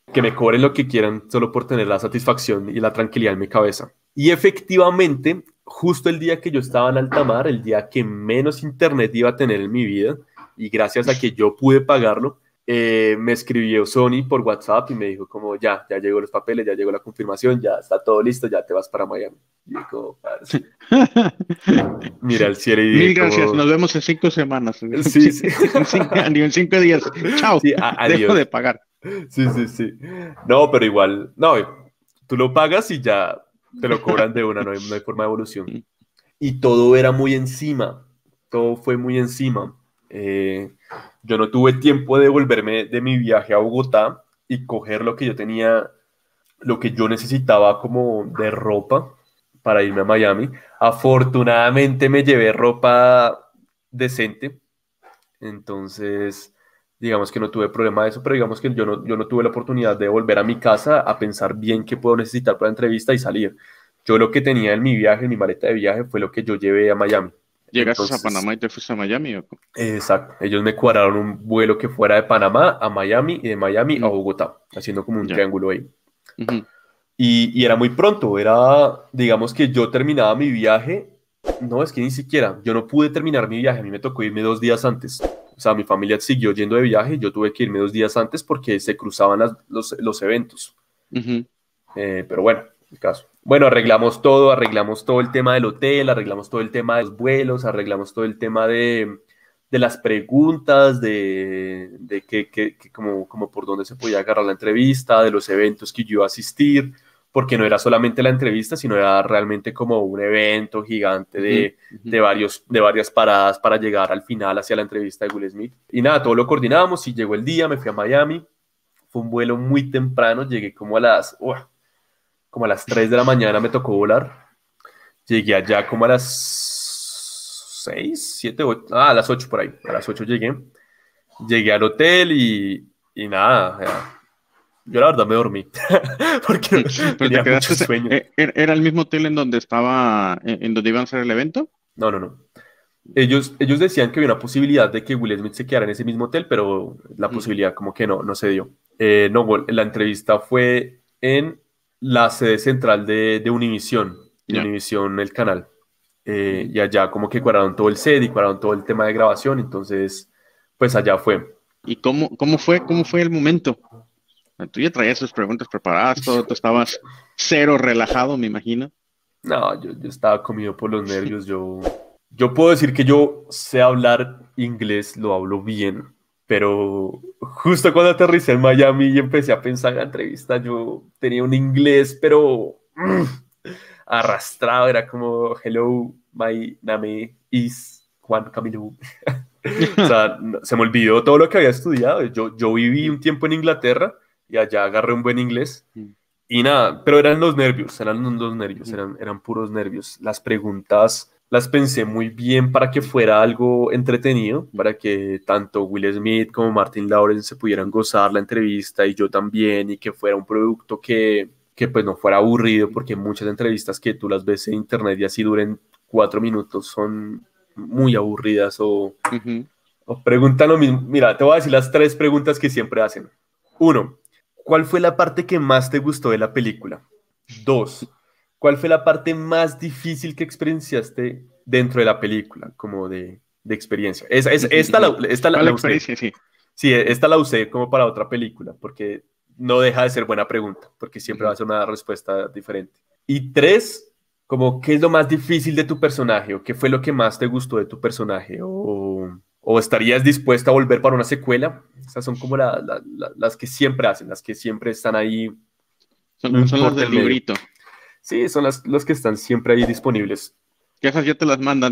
que me cobren lo que quieran solo por tener la satisfacción y la tranquilidad en mi cabeza. Y efectivamente, justo el día que yo estaba en alta mar, el día que menos internet iba a tener en mi vida, y gracias a que yo pude pagarlo, eh, me escribió Sony por WhatsApp y me dijo como ya, ya llegó los papeles, ya llegó la confirmación, ya está todo listo, ya te vas para Miami. Y yo como, parce, mira el cielo y Mil dije gracias, como, nos vemos en cinco semanas. sí, sí. En cinco, en cinco días. Chao, Sí, a- adiós. dejo de pagar. Sí, sí, sí. No, pero igual, no, tú lo pagas y ya te lo cobran de una, no hay, no hay forma de evolución. Y todo era muy encima, todo fue muy encima. Eh, yo no tuve tiempo de volverme de mi viaje a Bogotá y coger lo que yo tenía, lo que yo necesitaba como de ropa para irme a Miami. Afortunadamente me llevé ropa decente, entonces digamos que no tuve problema de eso, pero digamos que yo no, yo no tuve la oportunidad de volver a mi casa a pensar bien qué puedo necesitar para la entrevista y salir. Yo lo que tenía en mi viaje, en mi maleta de viaje, fue lo que yo llevé a Miami. ¿Llegaste Entonces, a Panamá y te fuiste a Miami? ¿O cómo? exacto. Ellos me cuadraron un vuelo que fuera de Panamá a Miami y de Miami a Mm. Bogotá, haciendo como un Ya. triángulo ahí. Ujú. Y, y era muy pronto, era, digamos que yo terminaba mi viaje, no, es que ni siquiera, yo no pude terminar mi viaje, a mí me tocó irme dos días antes. O sea, mi familia siguió yendo de viaje, yo tuve que irme dos días antes porque se cruzaban las- los, los eventos. Ujú. Eh, pero bueno, el caso. Bueno, arreglamos todo, arreglamos todo el tema del hotel, arreglamos todo el tema de los vuelos, arreglamos todo el tema de, de las preguntas, de, de que, que- que como, como por dónde se podía agarrar la entrevista, de los eventos que yo iba a asistir, porque no era solamente la entrevista, sino era realmente como un evento gigante de, Ujú. Ujú. de, varios, de varias paradas para llegar al final hacia la entrevista de Will Smith. Y nada, todo lo coordinamos y llegó el día, me fui a Miami, fue un vuelo muy temprano, llegué como a las... ¡uah! Como a las tres de la mañana me tocó volar. Llegué allá como a las seis, siete, ocho, ah, a las ocho por ahí. A las ocho llegué. Llegué al hotel y, y nada, o sea, yo la verdad me dormí porque Pero te tenía mucho quedaste, sueño. eh, ¿era era el mismo hotel en donde estaba, en en donde iban a hacer el evento? No, no, no. Ellos, ellos decían que había una posibilidad de que Will Smith se quedara en ese mismo hotel, pero la Mm. posibilidad como que no, no se dio. Eh, no, bueno, la entrevista fue en la sede central de, de Univision, de Ya. Univision, el canal. Eh, y allá como que cuadraron todo el set y cuadraron todo el tema de grabación, entonces pues allá fue. ¿Y cómo, cómo fue, cómo fue el momento? Tú ya traías tus preguntas preparadas, todo, tú estabas cero relajado, me imagino. No, yo, yo estaba comido por los nervios, yo, yo puedo decir que yo sé hablar inglés, lo hablo bien, pero justo cuando aterricé en Miami y empecé a pensar en la entrevista, yo tenía un inglés, pero mm, arrastrado, era como, hello, my name is Juan Camilo. O sea, no- se me olvidó todo lo que había estudiado. Yo, yo viví un tiempo en Inglaterra y allá agarré un buen inglés. Y nada, pero eran los nervios, eran los nervios, eran, eran puros nervios. Las preguntas las pensé muy bien para que fuera algo entretenido, para que tanto Will Smith como Martin Lawrence se pudieran gozar la entrevista y yo también, y que fuera un producto que, que pues no fuera aburrido, porque muchas entrevistas que tú las ves en internet y así duren cuatro minutos son muy aburridas o, Ujú. o preguntan lo mismo. Mira, te voy a decir las tres preguntas que siempre hacen. Uno, ¿cuál fue la parte que más te gustó de la película? Dos, ¿cuál fue la parte más difícil que experienciaste dentro de la película, como de, de experiencia? Esa, esa- esta la, esta la, ¿Cuál la usé. experiencia? Sí. Sí, esta la usé como para otra película, porque no deja de ser buena pregunta, porque siempre va a ser una respuesta diferente. Y tres, como, ¿qué es lo más difícil de tu personaje? ¿O qué fue lo que más te gustó de tu personaje? ¿O, o estarías dispuesta a volver para una secuela? Esas son como la- la- la- las que siempre hacen, las que siempre están ahí. Son, No son las importa del el medio. librito. Sí, son las, los que están siempre ahí disponibles. Que esas ya te las mandan.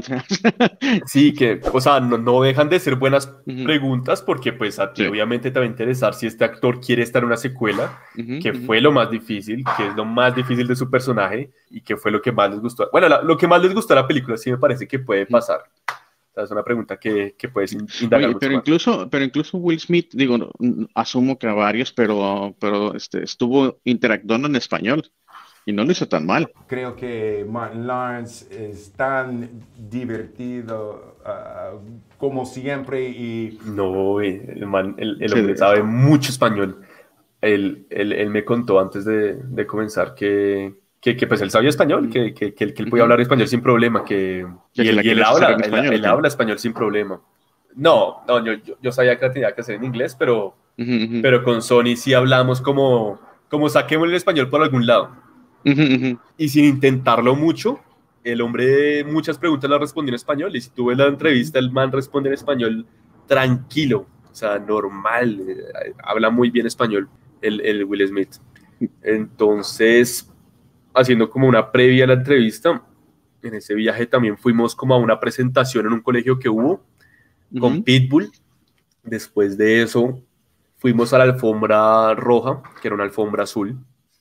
Sí, que, o sea, no, no dejan de ser buenas Ujú. preguntas porque pues a ti Sí. obviamente te va a interesar si este actor quiere estar en una secuela, Ujú, que ujú. fue lo más difícil, que es lo más difícil de su personaje y que fue lo que más les gustó. Bueno, la- lo que más les gustó de la película sí me parece que puede pasar. O sea, es una pregunta que, que puedes in- indagar Oye, mucho pero más. incluso, pero incluso Will Smith, digo, no, n- asumo que a varios, pero, pero este, estuvo interactuando en español y no lo hizo tan mal. Creo que Martin Lawrence es tan divertido ah, como siempre y No, eh, el, man- el- el Sí, hombre de- sabe mucho español. él, él, él me contó antes de, de comenzar que, que, que pues él sabía español, que, que, que, él, que él podía Ujú. hablar español sin problema, que, Que y si él, la y él quieres hacer habla, en él, español, él ¿o habla español sin problema. No, no, yo, yo, yo sabía que la tenía que hacer en inglés, pero, qué? Ujú, ujú. pero con Sony sí hablamos como, como saquemos el español por algún lado. Ujú, ujú. Y sin intentarlo mucho, el hombre muchas preguntas las respondió en español, y si tú ves la entrevista, el man responde en español tranquilo, o sea, normal, eh, habla muy bien español el, el Will Smith. Entonces, haciendo como una previa a la entrevista, en ese viaje también fuimos como a una presentación en un colegio que hubo con Ujú. Pitbull. Después de eso, fuimos a la alfombra roja, que era una alfombra azul,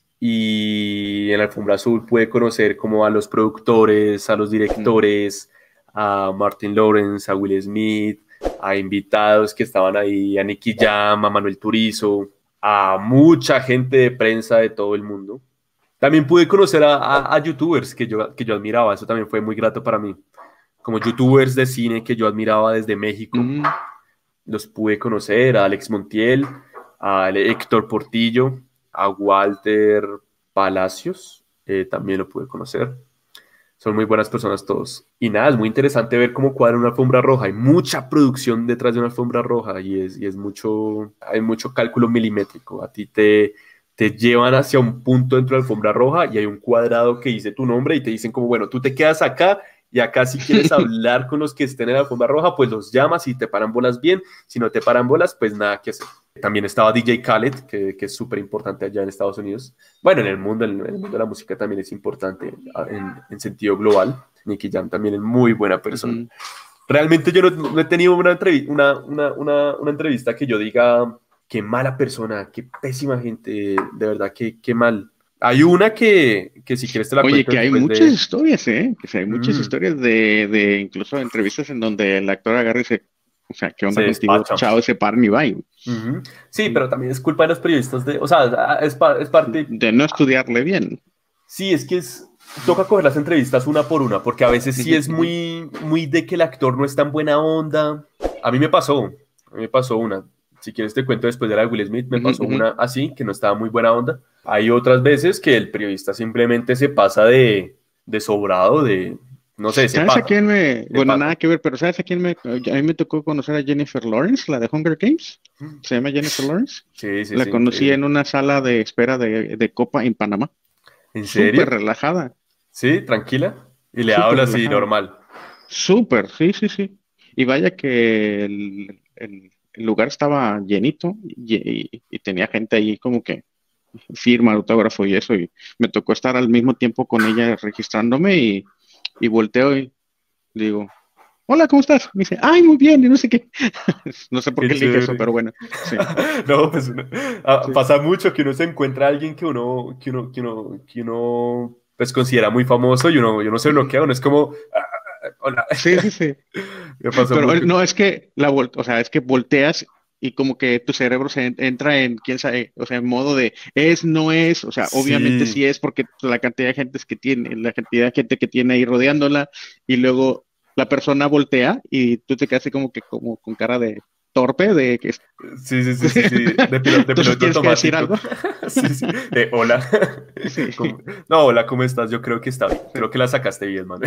y en la alfombra azul pude conocer como a los productores, a los directores, a Martin Lawrence, a Will Smith, a invitados que estaban ahí, a Nicky Jam, a Manuel Turizo, a mucha gente de prensa de todo el mundo. También pude conocer a, a, a youtubers que yo, que yo admiraba, eso también fue muy grato para mí, como youtubers de cine que yo admiraba desde México. Ujú. Los pude conocer, a Alex Montiel, a Héctor Portillo, a Walter Palacios, eh, también lo pude conocer. Son muy buenas personas todos. Y nada, es muy interesante ver cómo cuadra una alfombra roja. Hay mucha producción detrás de una alfombra roja y es, y es mucho, hay mucho cálculo milimétrico. A ti te, te llevan hacia un punto dentro de la alfombra roja y hay un cuadrado que dice tu nombre y te dicen como, bueno, tú te quedas acá y acá si quieres hablar con los que estén en la alfombra roja, pues los llamas y te paran bolas bien. Si no te paran bolas, pues nada que hacer. También estaba D J Khaled, que, que es súper importante allá en Estados Unidos. Bueno, en el mundo, en el mundo de la música también es importante en, en sentido global. Nicky Jam también es muy buena persona. Ujú. Realmente yo no, no he tenido una, entrev una, una, una, una entrevista que yo diga qué mala persona, qué pésima gente, de verdad, qué, qué mal. Hay una que, que si quieres te la Oye, cuento que hay después muchas de... historias, ¿eh? Que sí, hay muchas Mm, historias de, de incluso entrevistas en donde el actor agarra y dice, o sea, ¿qué onda se contigo? despacha. Chao, se paran y bye. Uh-huh. Sí, pero también es culpa de los periodistas de, o sea, es, pa es parte, De no estudiarle bien. sí, es que es, toca coger las entrevistas una por una, porque a veces sí Ujú, es ujú. muy, muy de que el actor no es tan buena onda. A mí me pasó, a mí me pasó una, si quieres te cuento después de la de Will Smith, me Ujú, pasó ujú. una así, que no estaba muy buena onda. Hay otras veces que el periodista simplemente se pasa de, de sobrado, de, no sé, se ¿Sabes a pasa, quién me, se bueno, pasa. nada que ver, pero ¿sabes a quién me, a mí me tocó conocer a Jennifer Lawrence, la de Hunger Games? Se llama Jennifer Lawrence. Sí, sí, La sí, conocí en increíble. una sala de espera de, de Copa en Panamá. ¿En Súper serio? relajada, Sí, tranquila. Y le súper hablo así, relajada. normal. Súper, sí, sí, sí. Y vaya que el, el- el lugar estaba llenito y, y- y tenía gente ahí como que firma, autógrafo y eso. Y me tocó estar al mismo tiempo con ella registrándome y, y volteo y digo, hola, ¿cómo estás? Me dice, ay, muy bien, y no sé qué. No sé por Qué qué le dije eso, chévere. pero bueno, sí, No, pues uno- ah, sí. pasa mucho que uno se encuentra a alguien que uno, que uno, que uno, que uno pues considera muy famoso y uno, y uno se bloquea, uno es como, "Ah, ah, ah, hola". Sí, sí, sí. Me pasó Pero eh, mucho. no, es que la vol- o sea, es que volteas y como que tu cerebro se en- entra en, quién sabe, o sea, en modo de es, no es, o sea, obviamente Sí, sí es porque la cantidad de gente que tiene, la cantidad de gente que tiene ahí rodeándola y luego la persona voltea y tú te quedas así como que como con cara de torpe de que es- sí, sí, sí, sí, sí, de piloto, de entonces piloto tienes que decir automático. algo. Sí, sí, de hola. Sí, ¿Cómo- No, hola, ¿cómo estás? Yo creo que está bien, sí. creo que la sacaste bien, Manuel.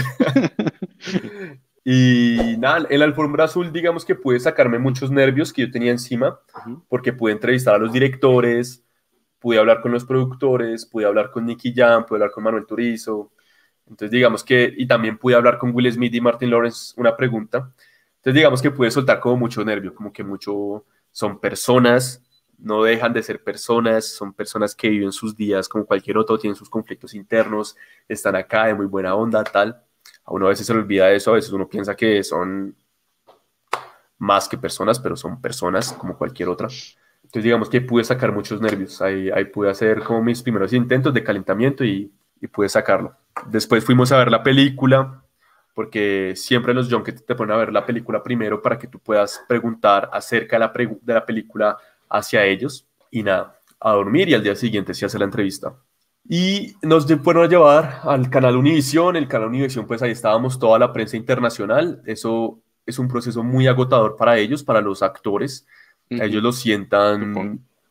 Y nada, en la alfombra azul, digamos que pude sacarme muchos nervios que yo tenía encima, Ujú. porque pude entrevistar a los directores, pude hablar con los productores, pude hablar con Nicky Jam, pude hablar con Manuel Turizo. Entonces, digamos que, y también pude hablar con Will Smith y Martin Lawrence una pregunta. Entonces, digamos que pude soltar como mucho nervio, como que mucho, son personas, no dejan de ser personas, son personas que viven sus días como cualquier otro, tienen sus conflictos internos, están acá de muy buena onda, tal. A uno a veces se le olvida eso, a veces uno piensa que son más que personas, pero son personas como cualquier otra. Entonces digamos que pude sacar muchos nervios, ahí, ahí pude hacer como mis primeros intentos de calentamiento y, y pude sacarlo. Después fuimos a ver la película, porque siempre los junkets te ponen a ver la película primero para que tú puedas preguntar acerca de la, pre de la película hacia ellos y nada, a dormir y al día siguiente se hace la entrevista. Y nos fueron a llevar al canal Univisión, el canal Univisión, pues ahí estábamos toda la prensa internacional, eso es un proceso muy agotador para ellos, para los actores, Ujú, ellos lo supongo. sientan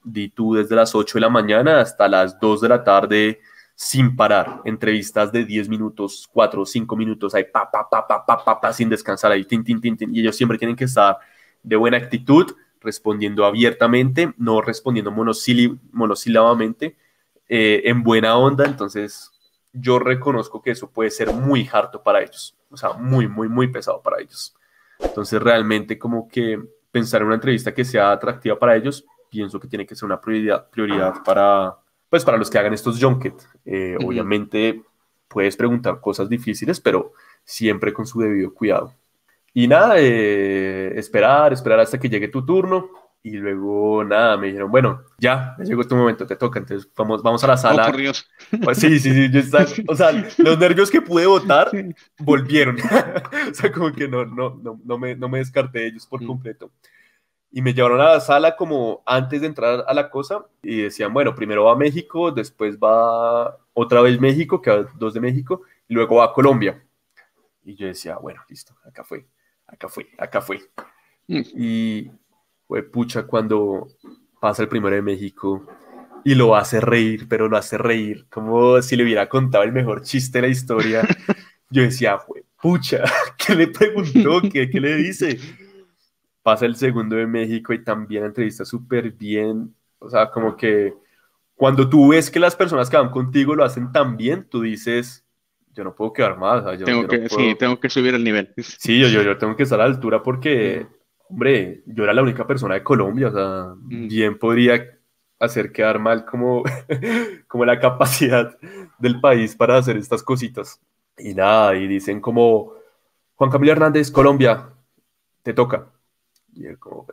di tú desde las ocho de la mañana hasta las dos de la tarde sin parar, entrevistas de diez minutos, cuatro o cinco minutos, ahí pa, pa, pa, pa, pa, pa, pa, sin descansar, ahí, tin, tin, tin, tin, y ellos siempre tienen que estar de buena actitud, respondiendo abiertamente, no respondiendo monosíl- monosílabamente, eh, en buena onda. Entonces yo reconozco que eso puede ser muy harto para ellos, o sea, muy, muy, muy pesado para ellos. Entonces realmente como que pensar en una entrevista que sea atractiva para ellos, pienso que tiene que ser una prioridad, prioridad para, pues, para los que hagan estos junket. Eh, Uh-huh. Obviamente puedes preguntar cosas difíciles, pero siempre con su debido cuidado. Y nada, eh, esperar, esperar hasta que llegue tu turno. Y luego, nada, me dijeron, bueno, ya, ya llegó tu momento, te toca. Entonces, vamos, vamos a la sala. Oh, por Dios. Pues, sí, sí, sí, yo estaba, o sea, los nervios que pude botar volvieron. O sea, como que no, no, no, no, me, no me descarté de ellos por Mm. completo. Y me llevaron a la sala como antes de entrar a la cosa y decían, bueno, primero va México, después va otra vez México, que va dos de México, y luego va Colombia. Y yo decía, bueno, listo, acá fue, acá fue, acá fue. Mm. Y fue pucha cuando pasa el primero de México y lo hace reír, pero lo hace reír como si le hubiera contado el mejor chiste de la historia. Yo decía, fue pucha, ¿qué le preguntó? ¿Qué, qué le dice? Pasa el segundo de México y también la entrevista súper bien. O sea, como que cuando tú ves que las personas que van contigo lo hacen tan bien, tú dices, yo no puedo quedar más. O sea, yo, Tengo yo que, no puedo... sí, tengo que subir el nivel. Sí, yo, yo, yo tengo que estar a la altura porque, hombre, yo era la única persona de Colombia. O sea, Mm. bien podría hacer quedar mal como, como la capacidad del país para hacer estas cositas. Y nada, y dicen como, Juan Camilo Hernández, Colombia, te toca. Y él como,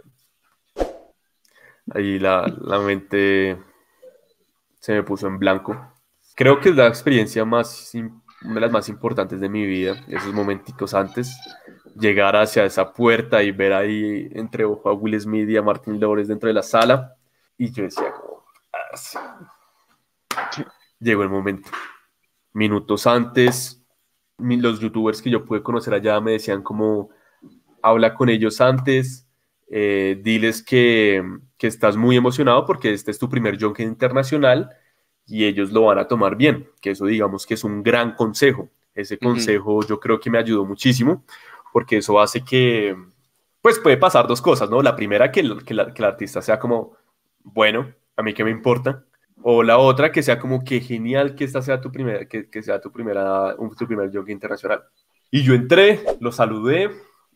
ahí la, la mente se me puso en blanco. Creo que es la experiencia más, im- una de las más importantes de mi vida, esos momenticos antes, llegar hacia esa puerta y ver ahí entre ojo a Will Smith y a Martin Lawrence dentro de la sala. Y yo decía, como, "Ah, sí". Llegó el momento. Minutos antes, mi- los youtubers que yo pude conocer allá me decían como, habla con ellos antes, eh, diles que, que estás muy emocionado porque este es tu primer Junket internacional y ellos lo van a tomar bien, que eso digamos que es un gran consejo. Ese Ujú. consejo yo creo que me ayudó muchísimo porque eso hace que, pues puede pasar dos cosas, ¿no? La primera, que el, que la- que el artista sea como, bueno, a mí qué me importa. O la otra, que sea como que genial que esta sea tu primera, que, que sea tu primera, un, tu primer Junket internacional. Y yo entré, lo saludé,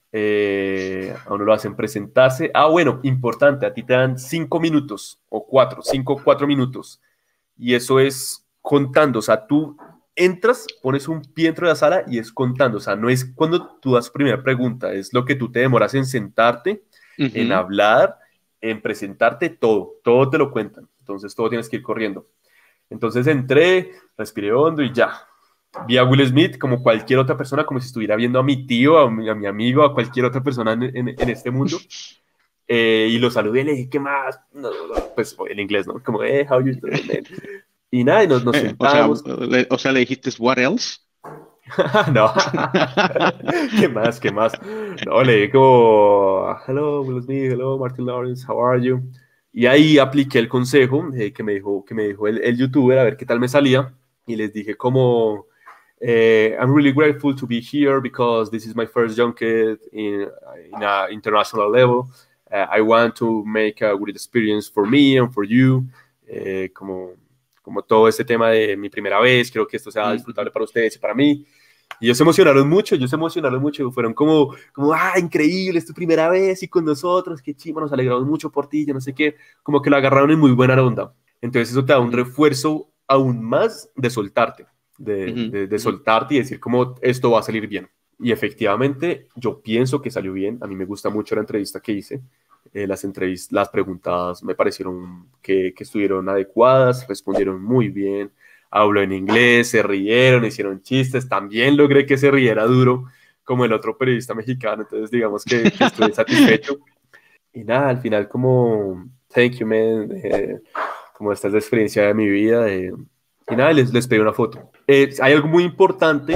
eh, a uno lo hacen presentarse. Ah, bueno, importante, a ti te dan cinco minutos o cuatro, cinco, cuatro minutos. Y eso es contando, o sea, tú entras, pones un pie dentro de la sala y es contando, o sea, no es cuando tú das tu primera pregunta, es lo que tú te demoras en sentarte, en Ujú. hablar, en presentarte, todo, todo te lo cuentan. Entonces todo tienes que ir corriendo. Entonces entré, respiré hondo y ya. Vi a Will Smith como cualquier otra persona, como si estuviera viendo a mi tío, a mi, a mi amigo, a cualquier otra persona en, en, en este mundo. Eh, y lo saludé y le dije, ¿qué más? No, no, no, pues en inglés, ¿no? Como, eh, how you doing, man? Y nada, y nos, nos Eh, o sea, sentamos. le, o sea, le dijiste, what else? No, ¿qué más? ¿Qué más? No, le dije como, hello, Will Smith, hello, Martin Lawrence, how are you? Y ahí apliqué el consejo eh, que me dijo, que me dijo el, el youtuber, a ver qué tal me salía. Y les dije como, eh, I'm really grateful to be here because this is my first junket in, in an international level. Uh, I want to make a great experience for me and for you. Eh, como, como todo este tema de mi primera vez, creo que esto sea disfrutable para ustedes y para mí. Y ellos se emocionaron mucho, ellos se emocionaron mucho, fueron como, como, ah, increíble, es tu primera vez y con nosotros, qué chido, nos alegramos mucho por ti, yo no sé qué, como que lo agarraron en muy buena onda. Entonces eso te da un Ujú. refuerzo aún más de soltarte, de, Ujú. de, de Ujú. soltarte y decir como esto va a salir bien. Y efectivamente yo pienso que salió bien, a mí me gusta mucho la entrevista que hice, eh, las entrevistas, las preguntas me parecieron que, que estuvieron adecuadas, respondieron muy bien, habló en inglés, se rieron, hicieron chistes, también logré que se riera duro como el otro periodista mexicano, entonces digamos que, que estuve satisfecho. Y nada, al final como, thank you man, eh, como esta es la experiencia de mi vida, eh, y nada, les, les pedí una foto. Eh, hay algo muy importante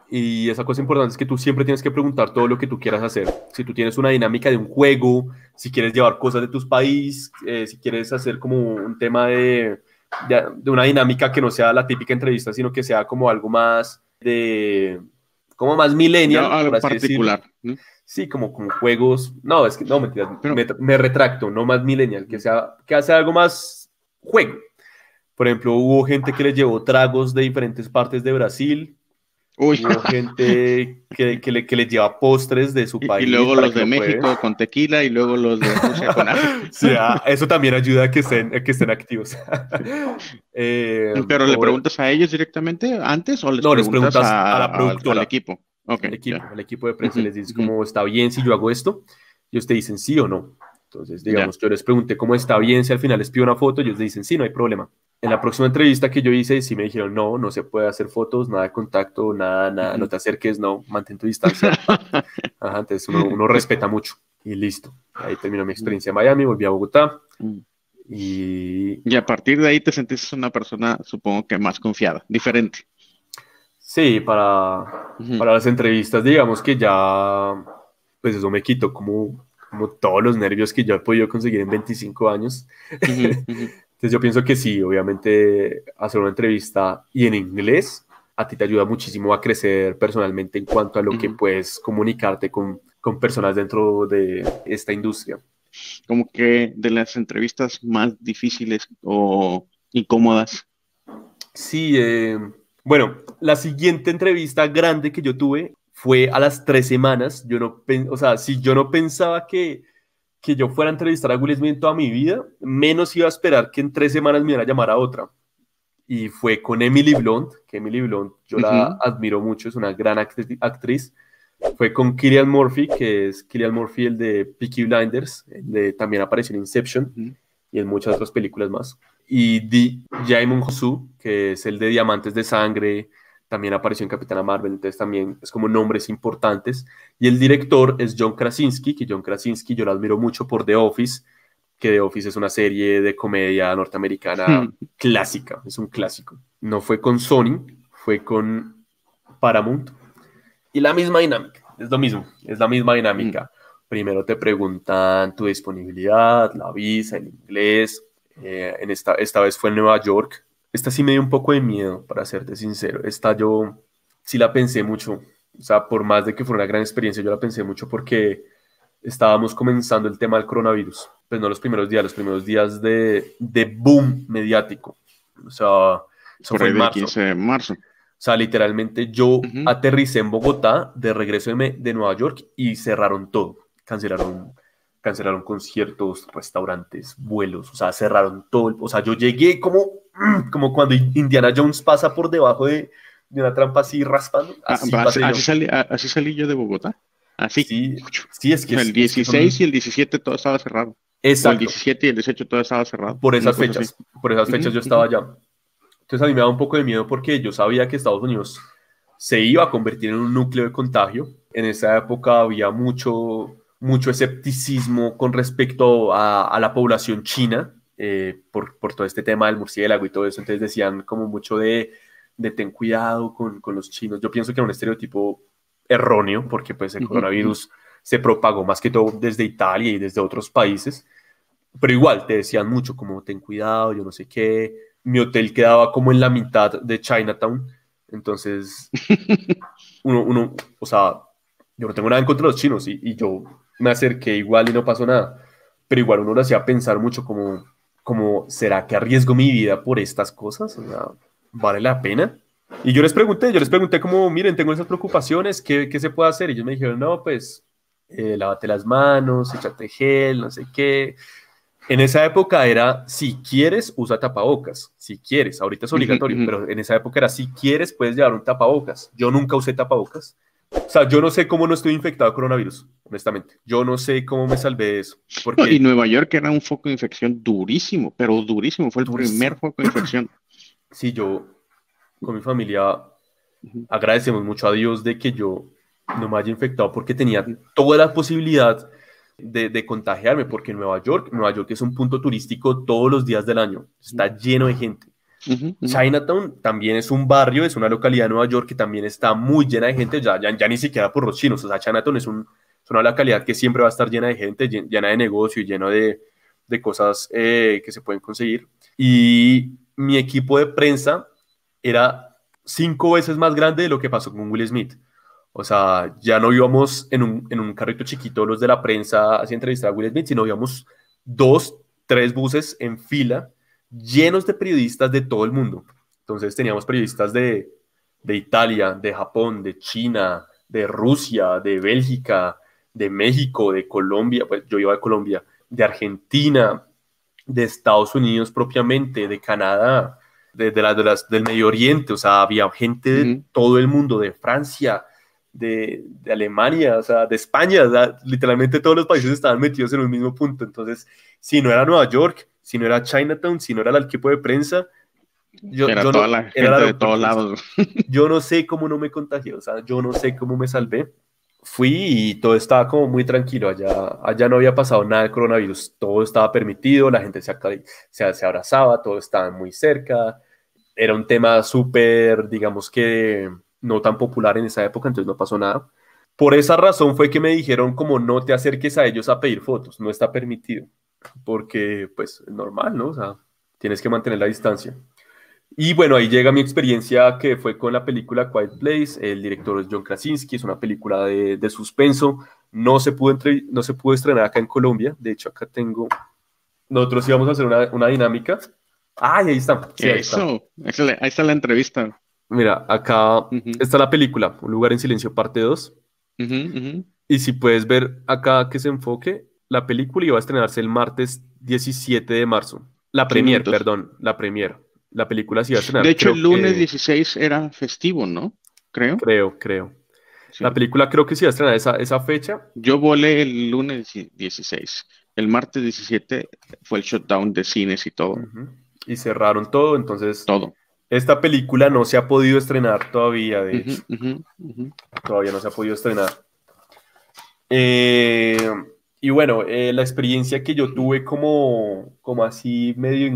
Y esa cosa importante es que tú siempre tienes que preguntar todo lo que tú quieras hacer. Si tú tienes una dinámica de un juego, si quieres llevar cosas de tus países, eh, si quieres hacer como un tema de, de, de una dinámica que no sea la típica entrevista, sino que sea como algo más de, como más millennial, No, algo por así particular, decirlo. ¿no? Sí, como, como juegos, no, es que no, mentiras, Pero- me, me retracto, no más millennial, que sea, que sea algo más juego. Por ejemplo, hubo gente que les llevó tragos de diferentes partes de Brasil. Uy. Hubo gente que, que, le, que les lleva postres de su Y, país. y luego para los que de lo México prueben. con tequila y luego los de Rusia con agua. Sí, ah, eso también ayuda a que estén, a que estén activos. Eh, Pero le o- preguntas a ellos directamente antes o les No, les preguntas preguntas a- a la al- productora. al equipo. Ok, al equipo, ya. al equipo de prensa, Ujú, les dices ujú. como está bien si yo hago esto, y ellos te dicen sí o no. Entonces, digamos, Ya. yo les pregunté cómo está bien, si al final les pido una foto, ellos dicen sí, no hay problema. En la próxima entrevista que yo hice, sí me dijeron no, no se puede hacer fotos, nada de contacto, nada, nada, Ujú. no te acerques, no, mantén tu distancia. Ajá, entonces uno, uno respeta mucho y listo. Ahí terminó mi experiencia en Miami, volví a Bogotá y Y a partir de ahí te sentiste una persona, supongo que más confiada, diferente. sí, para, Ujú. para las entrevistas, digamos que ya, pues eso me quitó como, como todos los nervios que yo he podido conseguir en veinticinco años. Ujú, ujú. Entonces yo pienso que sí, obviamente hacer una entrevista y en inglés a ti te ayuda muchísimo a crecer personalmente en cuanto a lo que Ujú. puedes comunicarte con, con personas dentro de esta industria. Como que de las entrevistas más difíciles o incómodas. Sí, eh, bueno, la siguiente entrevista grande que yo tuve fue a las tres semanas. Yo no, pen- o sea, si yo no pensaba que, que yo fuera a entrevistar a Will Smith en toda mi vida, menos iba a esperar que en tres semanas me iban a llamar a otra. Y fue con Emily Blunt, que Emily Blunt yo la Ujú. admiro mucho, es una gran actri- actriz. Fue con Cillian Murphy, que es Cillian Murphy, el de Peaky Blinders, el de, también apareció en Inception Ujú. y en muchas otras películas más. Y Di Jaemon Hosu, que es el de Diamantes de Sangre, también apareció en Capitana Marvel, entonces también es como nombres importantes. Y el director es John Krasinski, que John Krasinski yo lo admiro mucho por The Office, que The Office es una serie de comedia norteamericana clásica, es un clásico. No fue con Sony, fue con Paramount. Y la misma dinámica, es lo mismo, es la misma dinámica. Primero te preguntan tu disponibilidad, la visa, el inglés. Eh, en esta, esta vez fue en Nueva York. Esta sí me dio un poco de miedo, para serte sincero. Esta yo sí la pensé mucho. O sea, por más de que fuera una gran experiencia, yo la pensé mucho porque estábamos comenzando el tema del coronavirus. Pues no los primeros días, los primeros días de, de boom mediático. O sea, eso Por fue ahí en del marzo. quince de marzo. O sea, literalmente yo Ujú. aterricé en Bogotá de regreso de, Me- de Nueva York y cerraron todo. Cancelaron, cancelaron conciertos, restaurantes, vuelos, o sea, cerraron todo. el- O sea, yo llegué como, como cuando Indiana Jones pasa por debajo de, de una trampa así raspando. Ah, Así así, pasé yo. así salí, a- así salí yo de Bogotá. Así. Sí, sí, es que, O sea, es, el es que dieciséis son- y el diecisiete todo estaba cerrado. O el Exacto, diecisiete y el dieciocho todo estaba cerrado. por Una esas cosa fechas, así. por esas fechas Ujú, yo estaba ujú. allá. Entonces a mí me da un poco de miedo porque yo sabía que Estados Unidos se iba a convertir en un núcleo de contagio. En esa época había mucho, mucho escepticismo con respecto a, a la población china eh, por, por todo este tema del murciélago y todo eso. Entonces decían como mucho de, de ten cuidado con, con los chinos. Yo pienso que era un estereotipo erróneo porque pues el Ujú, coronavirus se propagó más que todo desde Italia y desde otros países. Pero igual te decían mucho como ten cuidado, yo no sé qué. Mi hotel quedaba como en la mitad de Chinatown. Entonces, uno, uno, o sea, yo no tengo nada en contra de los chinos y, y yo me acerqué igual y no pasó nada. Pero igual uno lo hacía pensar mucho como, como, ¿será que arriesgo mi vida por estas cosas? O sea, ¿vale la pena? Y yo les pregunté, yo les pregunté como, miren, tengo esas preocupaciones, ¿qué, qué se puede hacer? Y ellos me dijeron, no, pues, eh, lávate las manos, échate gel, no sé qué. En esa época era, si quieres, usa tapabocas. Si quieres, ahorita es ujú, obligatorio, ujú. pero en esa época era, si quieres, puedes llevar un tapabocas. Yo nunca usé tapabocas. O sea, yo no sé cómo no estoy infectado de coronavirus, honestamente. Yo no sé cómo me salvé de eso, No, y porque Nueva York era un foco de infección durísimo, pero durísimo. Fue el durísimo. primer foco de infección. Sí, yo con mi familia Ujú. agradecemos mucho a Dios de que yo no me haya infectado porque tenía toda la posibilidad de, de contagiarme, porque Nueva York, Nueva York es un punto turístico todos los días del año, está lleno de gente. Ujú, ujú. Chinatown también es un barrio, es una localidad de Nueva York que también está muy llena de gente, ya, ya, ya ni siquiera por los chinos. O sea, Chinatown es, un, es una localidad que siempre va a estar llena de gente, llen- llena de negocio y lleno de, de cosas eh, que se pueden conseguir. Y mi equipo de prensa era cinco veces más grande de lo que pasó con Will Smith. O sea, ya no íbamos en un, en un carrito chiquito los de la prensa hacia entrevistar a Will Smith, sino íbamos dos, tres buses en fila llenos de periodistas de todo el mundo. Entonces teníamos periodistas de, de Italia, de Japón, de China, de Rusia, de Bélgica, de México, de Colombia, pues yo iba de Colombia, de Argentina, de Estados Unidos propiamente, de Canadá, de, de, las, de las, del Medio Oriente. O sea, había gente de Ujú. todo el mundo, de Francia, de, de Alemania, o sea, de España. O sea, literalmente todos los países estaban metidos en un mismo punto. Entonces, si no era Nueva York, si no era Chinatown, si no era el equipo de prensa, yo, Era yo no, toda la era el gente de todos aeropuerto. O sea, lados. yo no sé cómo no me contagié, o sea, yo no sé cómo me salvé. Fui y todo estaba como muy tranquilo. Allá, allá no había pasado nada de coronavirus. Todo estaba permitido, la gente se, acari- se, se abrazaba, todo estaba muy cerca. Era un tema súper, digamos que no tan popular en esa época, entonces no pasó nada. Por esa razón fue que me dijeron como no te acerques a ellos a pedir fotos, no está permitido, porque pues es normal, ¿no? O sea, tienes que mantener la distancia. Y bueno, ahí llega mi experiencia que fue con la película Quiet Place. El director es John Krasinski, es una película de, de suspenso. No se, pudo entre- no se pudo estrenar acá en Colombia. De hecho, acá tengo. Nosotros íbamos a hacer una, una dinámica. Ah, ahí está. Sí, ahí está. Eso, excelente. Ahí está la entrevista. Mira, acá Ujú, está la película, Un lugar en silencio, parte dos. ujú, ujú. Y si puedes ver acá que se enfoque, la película iba a estrenarse el martes diecisiete de marzo. La Qué premier, minutos. perdón, la premier. La película se iba a De estrenar, hecho, el creo lunes que. dieciséis era festivo, ¿no? Creo. Creo, creo. La Sí. película creo que sí va a estrenar esa, esa fecha. Yo volé el lunes dieciséis. El martes diecisiete fue el shutdown de cines y todo. Ujú. Y cerraron todo, entonces Todo. esta película no se ha podido estrenar todavía, de Ujú, hecho. ujú, ujú. Todavía no se ha podido estrenar. Eh, y bueno, eh, la experiencia que yo tuve como, como así medio,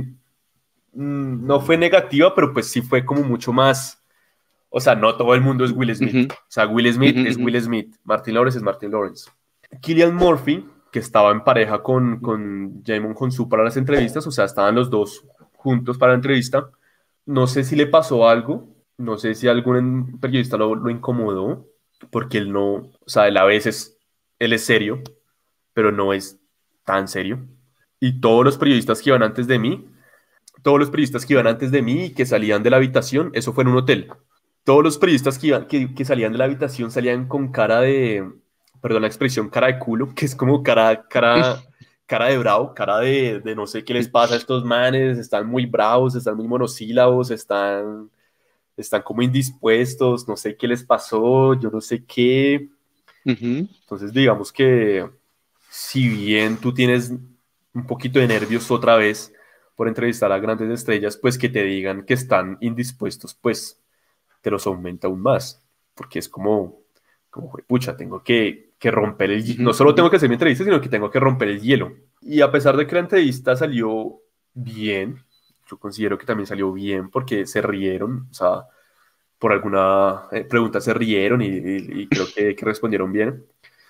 mm, no fue negativa, pero pues sí fue como mucho más, o sea, no todo el mundo es Will Smith. Ujú, O sea, Will Smith ujú, es ujú, Will Smith, Martin Lawrence es Martin Lawrence. Cillian Murphy, que estaba en pareja con, ujú. con Jaimon Honsu para las entrevistas, o sea, estaban los dos juntos para la entrevista. No sé si le pasó algo, no sé si algún periodista lo, lo incomodó, porque él no, o sea, él a veces, él es serio, pero no es tan serio. Y todos los periodistas que iban antes de mí, todos los periodistas que iban antes de mí y que salían de la habitación, eso fue en un hotel. Todos los periodistas que, iban, que, que salían de la habitación salían con cara de, perdón la expresión, cara de culo, que es como cara, cara, cara de bravo, cara de, de no sé qué les pasa a estos manes, están muy bravos, están muy monosílabos, están, están como indispuestos, no sé qué les pasó, yo no sé qué. Ujú. Entonces, digamos que si bien tú tienes un poquito de nervios otra vez por entrevistar a grandes estrellas, pues que te digan que están indispuestos, pues te los aumenta aún más, porque es como, como pucha, tengo que, que romper el hielo. Ujú, No solo ujú. tengo que hacer mi entrevista, sino que tengo que romper el hielo. Y a pesar de que la entrevista salió bien, yo considero que también salió bien porque se rieron, o sea, por alguna eh, pregunta se rieron y, y- y creo que, que respondieron bien.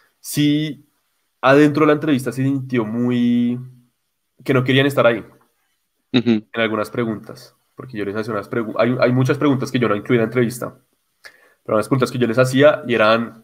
Sí, adentro de la entrevista se sintió muy que no querían estar ahí Ujú. en algunas preguntas, porque yo les hacía unas preguntas, hay, hay muchas preguntas que yo no incluí en la entrevista, pero unas preguntas que yo les hacía y eran,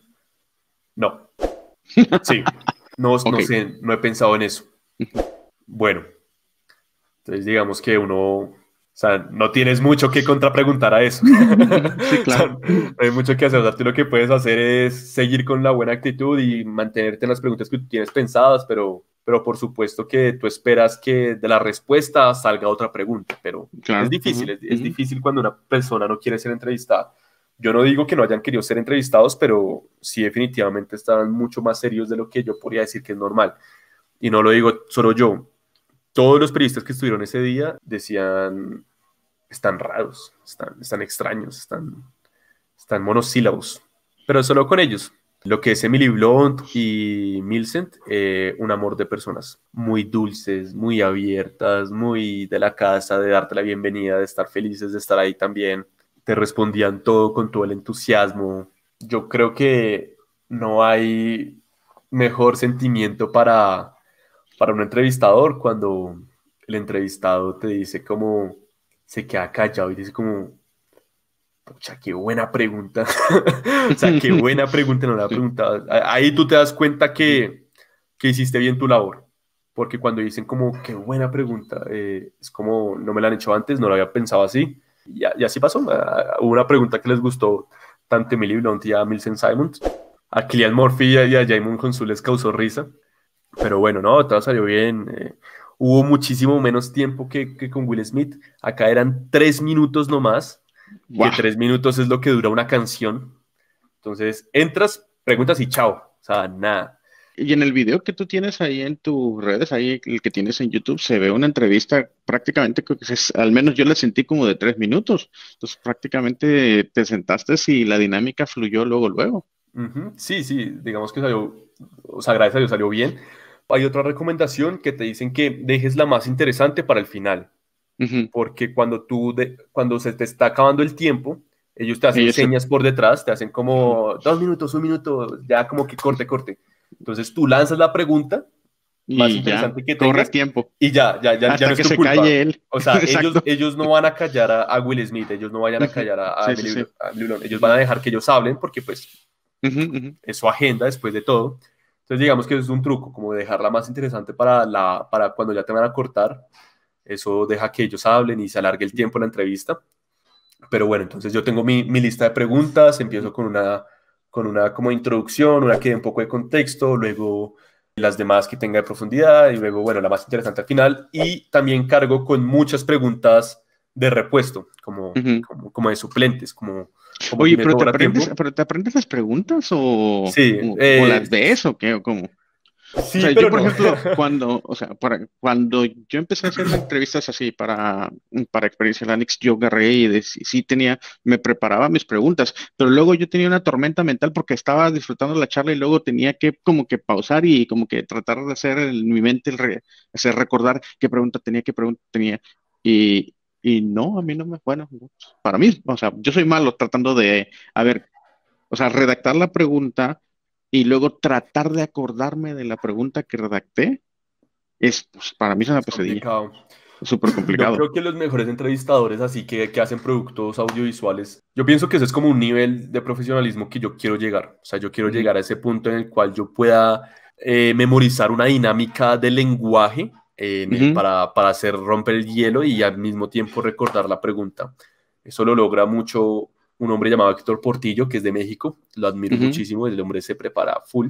no, sí, no, no Ok. sé, no he pensado en eso. Ujú. Bueno, entonces digamos que uno, o sea, no tienes mucho que contrapreguntar a eso. Sí, O sea, claro. no hay mucho que hacer. O sea, tú lo que puedes hacer es seguir con la buena actitud y mantenerte en las preguntas que tú tienes pensadas, pero, pero por supuesto que tú esperas que de la respuesta salga otra pregunta, pero es Claro. difícil, Ujú, es, es ujú. difícil cuando una persona no quiere ser entrevistada. Yo no digo que no hayan querido ser entrevistados, pero sí definitivamente estaban mucho más serios de lo que yo podría decir que es normal. Y no lo digo solo yo. Todos los periodistas que estuvieron ese día decían, están raros, están, están extraños, están, están monosílabos, pero solo con ellos. Lo que es Emily Blunt y Millicent, eh, un amor de personas, muy dulces, muy abiertas, muy de la casa, de darte la bienvenida, de estar felices de estar ahí también. Te respondían todo con todo el entusiasmo. Yo creo que no hay mejor sentimiento para, para un entrevistador cuando el entrevistado te dice como, se queda callado y dice como, pucha, qué buena pregunta. O sea, qué buena pregunta, no la preguntado. Ahí tú te das cuenta que, que hiciste bien tu labor. Porque cuando dicen como, qué buena pregunta, eh, es como, no me la han hecho antes, no lo había pensado así. Y, y así pasó. Uh, hubo una pregunta que les gustó tanto a Emily Blunt y a Millicent Simmonds. A Cillian Murphy y a Jamon Hounsou les causó risa. Pero bueno, no, todo salió bien. Eh, hubo muchísimo menos tiempo que, que con Will Smith. Acá eran tres minutos nomás. Wow. Que tres minutos es lo que dura una canción. Entonces, entras, preguntas y chao. O sea, nada. Y en el video que tú tienes ahí en tus redes, ahí el que tienes en YouTube, se ve una entrevista prácticamente, creo que es- al menos yo la sentí como de tres minutos. Entonces prácticamente te sentaste y la dinámica fluyó luego, luego. Ujú. Sí, sí, digamos que salió, o sea, gracias a Dios salió bien. Hay otra recomendación que te dicen que dejes la más interesante para el final, Ujú. porque cuando tú, de- cuando se te está acabando el tiempo, ellos te hacen Ellos se- señas por detrás, te hacen como dos minutos, un minuto, ya como que corte, corte. Entonces tú lanzas la pregunta más Y ya, interesante que corre tengas tiempo. y ya, ya, ya, ya Hasta no es que tu se culpa. calle él. O sea, ellos, Exacto. ellos no van a callar a, a Will Smith, ellos no vayan a Ujú. callar a, a Sí, sí, Emily sí. Blunt, a Emily Blunt. Ellos van a dejar que ellos hablen porque pues Ujú, ujú. es su agenda después de todo. Entonces digamos que es un truco, como dejarla más interesante para, la, para cuando ya te van a cortar. Eso deja que ellos hablen y se alargue el tiempo de la entrevista. Pero bueno, entonces yo tengo mi, mi lista de preguntas, empiezo con una, con una como introducción, una que dé un poco de contexto, luego las demás que tenga de profundidad y luego, bueno, la más interesante al final. Y también cargo con muchas preguntas de repuesto, como, Ujú. como, como de suplentes, como, como si Oye, me pero te sobra aprendes, tiempo. pero te aprendes las preguntas o, Sí, o, o eh, las ves o qué o cómo. O sí, sea, yo, pero por no. ejemplo, cuando, o sea, para, cuando yo empecé a hacer entrevistas así para, para Experiencia Lanix, yo agarré y de- sí sí tenía, me preparaba mis preguntas, pero luego yo tenía una tormenta mental porque estaba disfrutando la charla y luego tenía que como que pausar y como que tratar de hacer en mi mente, el re- hacer recordar qué pregunta tenía, qué pregunta tenía. Y, y no, a mí no me, bueno, no, para mí, o sea, yo soy malo tratando de, a ver, o sea, redactar la pregunta y luego tratar de acordarme de la pregunta que redacté, es, pues, para mí es una Es pesadilla. complicado. Es súper Yo complicado. creo que los mejores entrevistadores, así que, que hacen productos audiovisuales, yo pienso que ese es como un nivel de profesionalismo que yo quiero llegar. O sea, yo quiero Ujú, llegar a ese punto en el cual yo pueda eh, memorizar una dinámica de lenguaje eh, me- ujú, para, para hacer romper el hielo y al mismo tiempo recordar la pregunta. Eso lo logra mucho un hombre llamado Héctor Portillo, que es de México. Lo admiro ujú, muchísimo, el hombre se prepara full.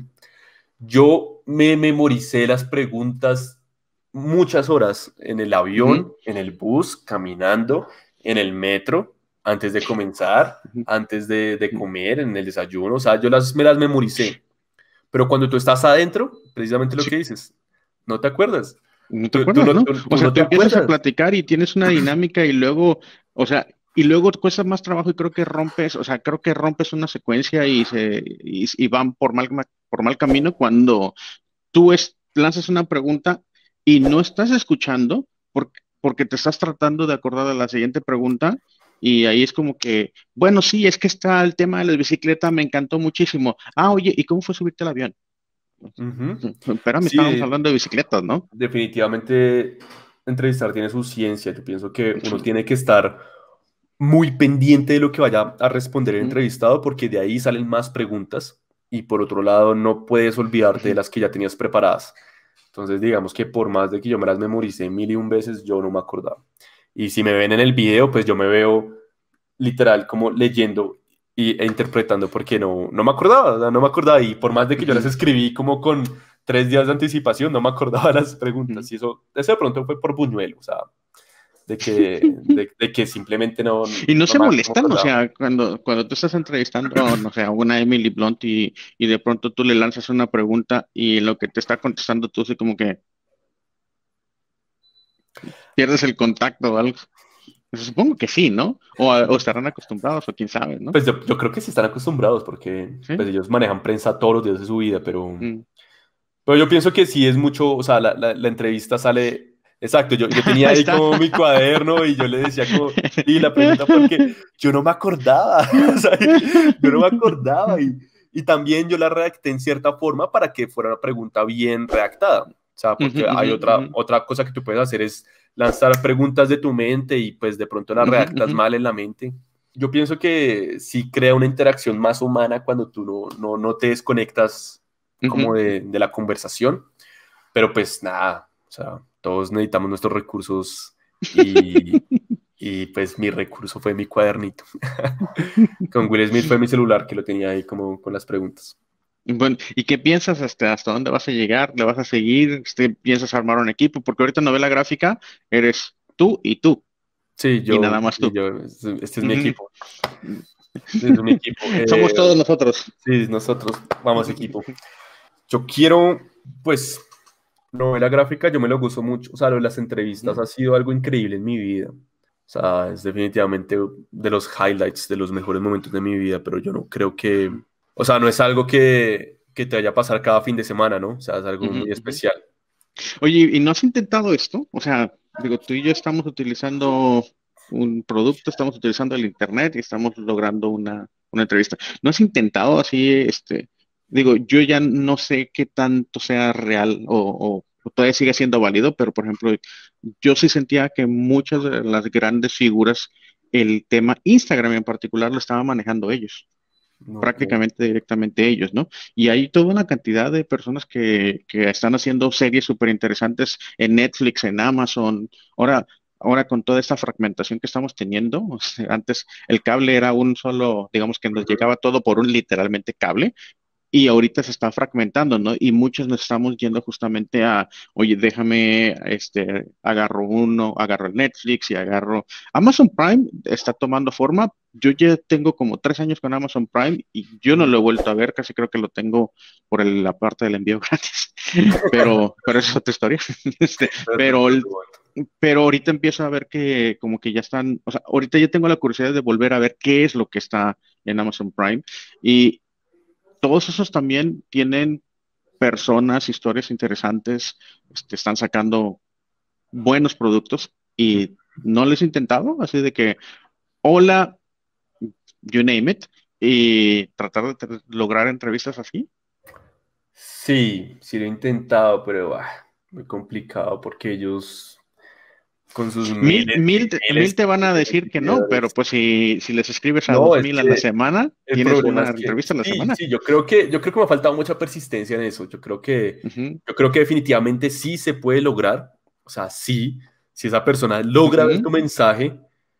Yo me memoricé las preguntas muchas horas en el ujú, avión, en el bus, caminando, en el metro, antes de comenzar, ujú, antes de, de ujú. comer, en el desayuno. O sea, yo las, me las memoricé. Pero cuando tú estás adentro, precisamente lo Sí, que dices, no te acuerdas. no te Tú, tú acuerdas, no, ¿no? tú, O tú sea, no tú te empiezas a acuerdas. platicar y tienes una dinámica y luego, o sea, y luego cuesta más trabajo y creo que rompes, o sea, creo que rompes una secuencia y se y, y van por mal, ma- por mal camino cuando tú es- lanzas una pregunta y no estás escuchando porque, porque te estás tratando de acordar de la siguiente pregunta y ahí es como que, bueno, sí, es que está el tema de la bicicleta, me encantó muchísimo. Ah, oye, ¿y cómo fue subirte al avión? Ujú. Espérame, estábamos Sí, hablando de bicicletas, ¿no? definitivamente entrevistar tiene su ciencia. Yo pienso que uno tiene que estar muy pendiente de lo que vaya a responder el Ujú, entrevistado porque de ahí salen más preguntas y por otro lado no puedes olvidarte de ujú. las que ya tenías preparadas. Entonces digamos que por más de que yo me las memoricé mil y un veces, yo no me acordaba. Y si me ven en el video, pues yo me veo literal como leyendo y, e interpretando porque no, no me acordaba, o sea, no me acordaba y por más de que yo las Ujú, escribí como con tres días de anticipación, no me acordaba las ujú. preguntas y eso, eso de pronto fue por buñuelo, o sea, de que, de, de que simplemente no, Y no no se me, no me molestan, o acordaba. sea, cuando, cuando tú estás entrevistando, no sé, a una Emily Blunt y, y de pronto tú le lanzas una pregunta y lo que te está contestando tú así como que pierdes el contacto o algo. Pues supongo que sí, ¿no? O, o estarán acostumbrados, o quién sabe, ¿no? Pues yo, yo creo que sí están acostumbrados porque ¿Sí? pues ellos manejan prensa todos los días de su vida, pero, Mm. pero yo pienso que sí es mucho, o sea, la, la, la entrevista sale, exacto, yo, yo tenía Ahí ahí está. como mi cuaderno y yo le decía como, y la pregunta porque yo no me acordaba, o sea, yo no me acordaba y, y también yo la redacté en cierta forma para que fuera una pregunta bien redactada, o sea, porque Ujú, hay ujú, otra, ujú. otra cosa que tú puedes hacer es lanzar preguntas de tu mente y pues de pronto las Ujú, redactas ujú. mal en la mente. Yo pienso que sí crea una interacción más humana cuando tú no, no, no te desconectas como Ujú. de, de la conversación, pero pues nada, o sea, todos necesitamos nuestros recursos y, y pues mi recurso fue mi cuadernito. Con Will Smith fue mi celular que lo tenía ahí como con las preguntas. Bueno, ¿y qué piensas hasta, hasta dónde vas a llegar? ¿Le vas a seguir? Este, ¿piensas armar un equipo? Porque ahorita en novela gráfica eres tú y tú, Sí, y yo, nada más y tú. yo, este este es mi Ujú. equipo, este es mi equipo. Somos Eh, todos nosotros. sí, nosotros vamos equipo. Yo quiero, pues, novela gráfica, yo me lo gozo mucho. O sea, lo de las entrevistas Ujú. ha sido algo increíble en mi vida. O sea, es definitivamente de los highlights, de los mejores momentos de mi vida, pero yo no creo que, o sea, no es algo que, que te vaya a pasar cada fin de semana, ¿no? O sea, es algo Ujú, muy ujú. especial. Oye, ¿y no has intentado esto? O sea, digo, tú y yo estamos utilizando un producto, estamos utilizando el internet y estamos logrando una, una entrevista. ¿No has intentado así, este, digo, yo ya no sé qué tanto sea real o, o- o todavía sigue siendo válido, pero por ejemplo, yo sí sentía que muchas de las grandes figuras, el tema Instagram en particular, lo estaban manejando ellos, Ok. prácticamente directamente ellos, ¿no? Y hay toda una cantidad de personas que, que están haciendo series súper interesantes en Netflix, en Amazon. Ahora, ahora con toda esta fragmentación que estamos teniendo, o sea, antes el cable era un solo, digamos que nos Ujú. llegaba todo por un literalmente cable. Y ahorita se está fragmentando, ¿no? Y muchos nos estamos yendo justamente a, oye, déjame, este, agarro uno, agarro el Netflix y agarro Amazon Prime, está tomando forma. Yo ya tengo como tres años con Amazon Prime y yo no lo he vuelto a ver, casi creo que lo tengo por el- la parte del envío gratis, pero, pero esa es otra historia. Este, Pero te- pero, pero el- te aguanto. pero ahorita empiezo a ver que como que ya están, o sea, ahorita ya tengo la curiosidad de volver a ver qué es lo que está en Amazon Prime. Y todos esos también tienen personas, historias interesantes, este, están sacando buenos productos y no les he intentado, así de que, hola, you name it, y tratar de ter- lograr entrevistas así. Sí, sí lo he intentado, pero ah, muy complicado porque ellos con sus Mil, miles mil, te- y mil miles te van a de decir que no, pero seguidores. pues si, si les escribes a No, dos es mil a la que semana, el tienes problema una es que entrevista a la sí, semana. sí, yo creo que yo creo que me ha faltado mucha persistencia en eso. Yo creo que Ujú, yo creo que definitivamente sí se puede lograr. O sea, sí, si esa persona logra ver ujú. tu mensaje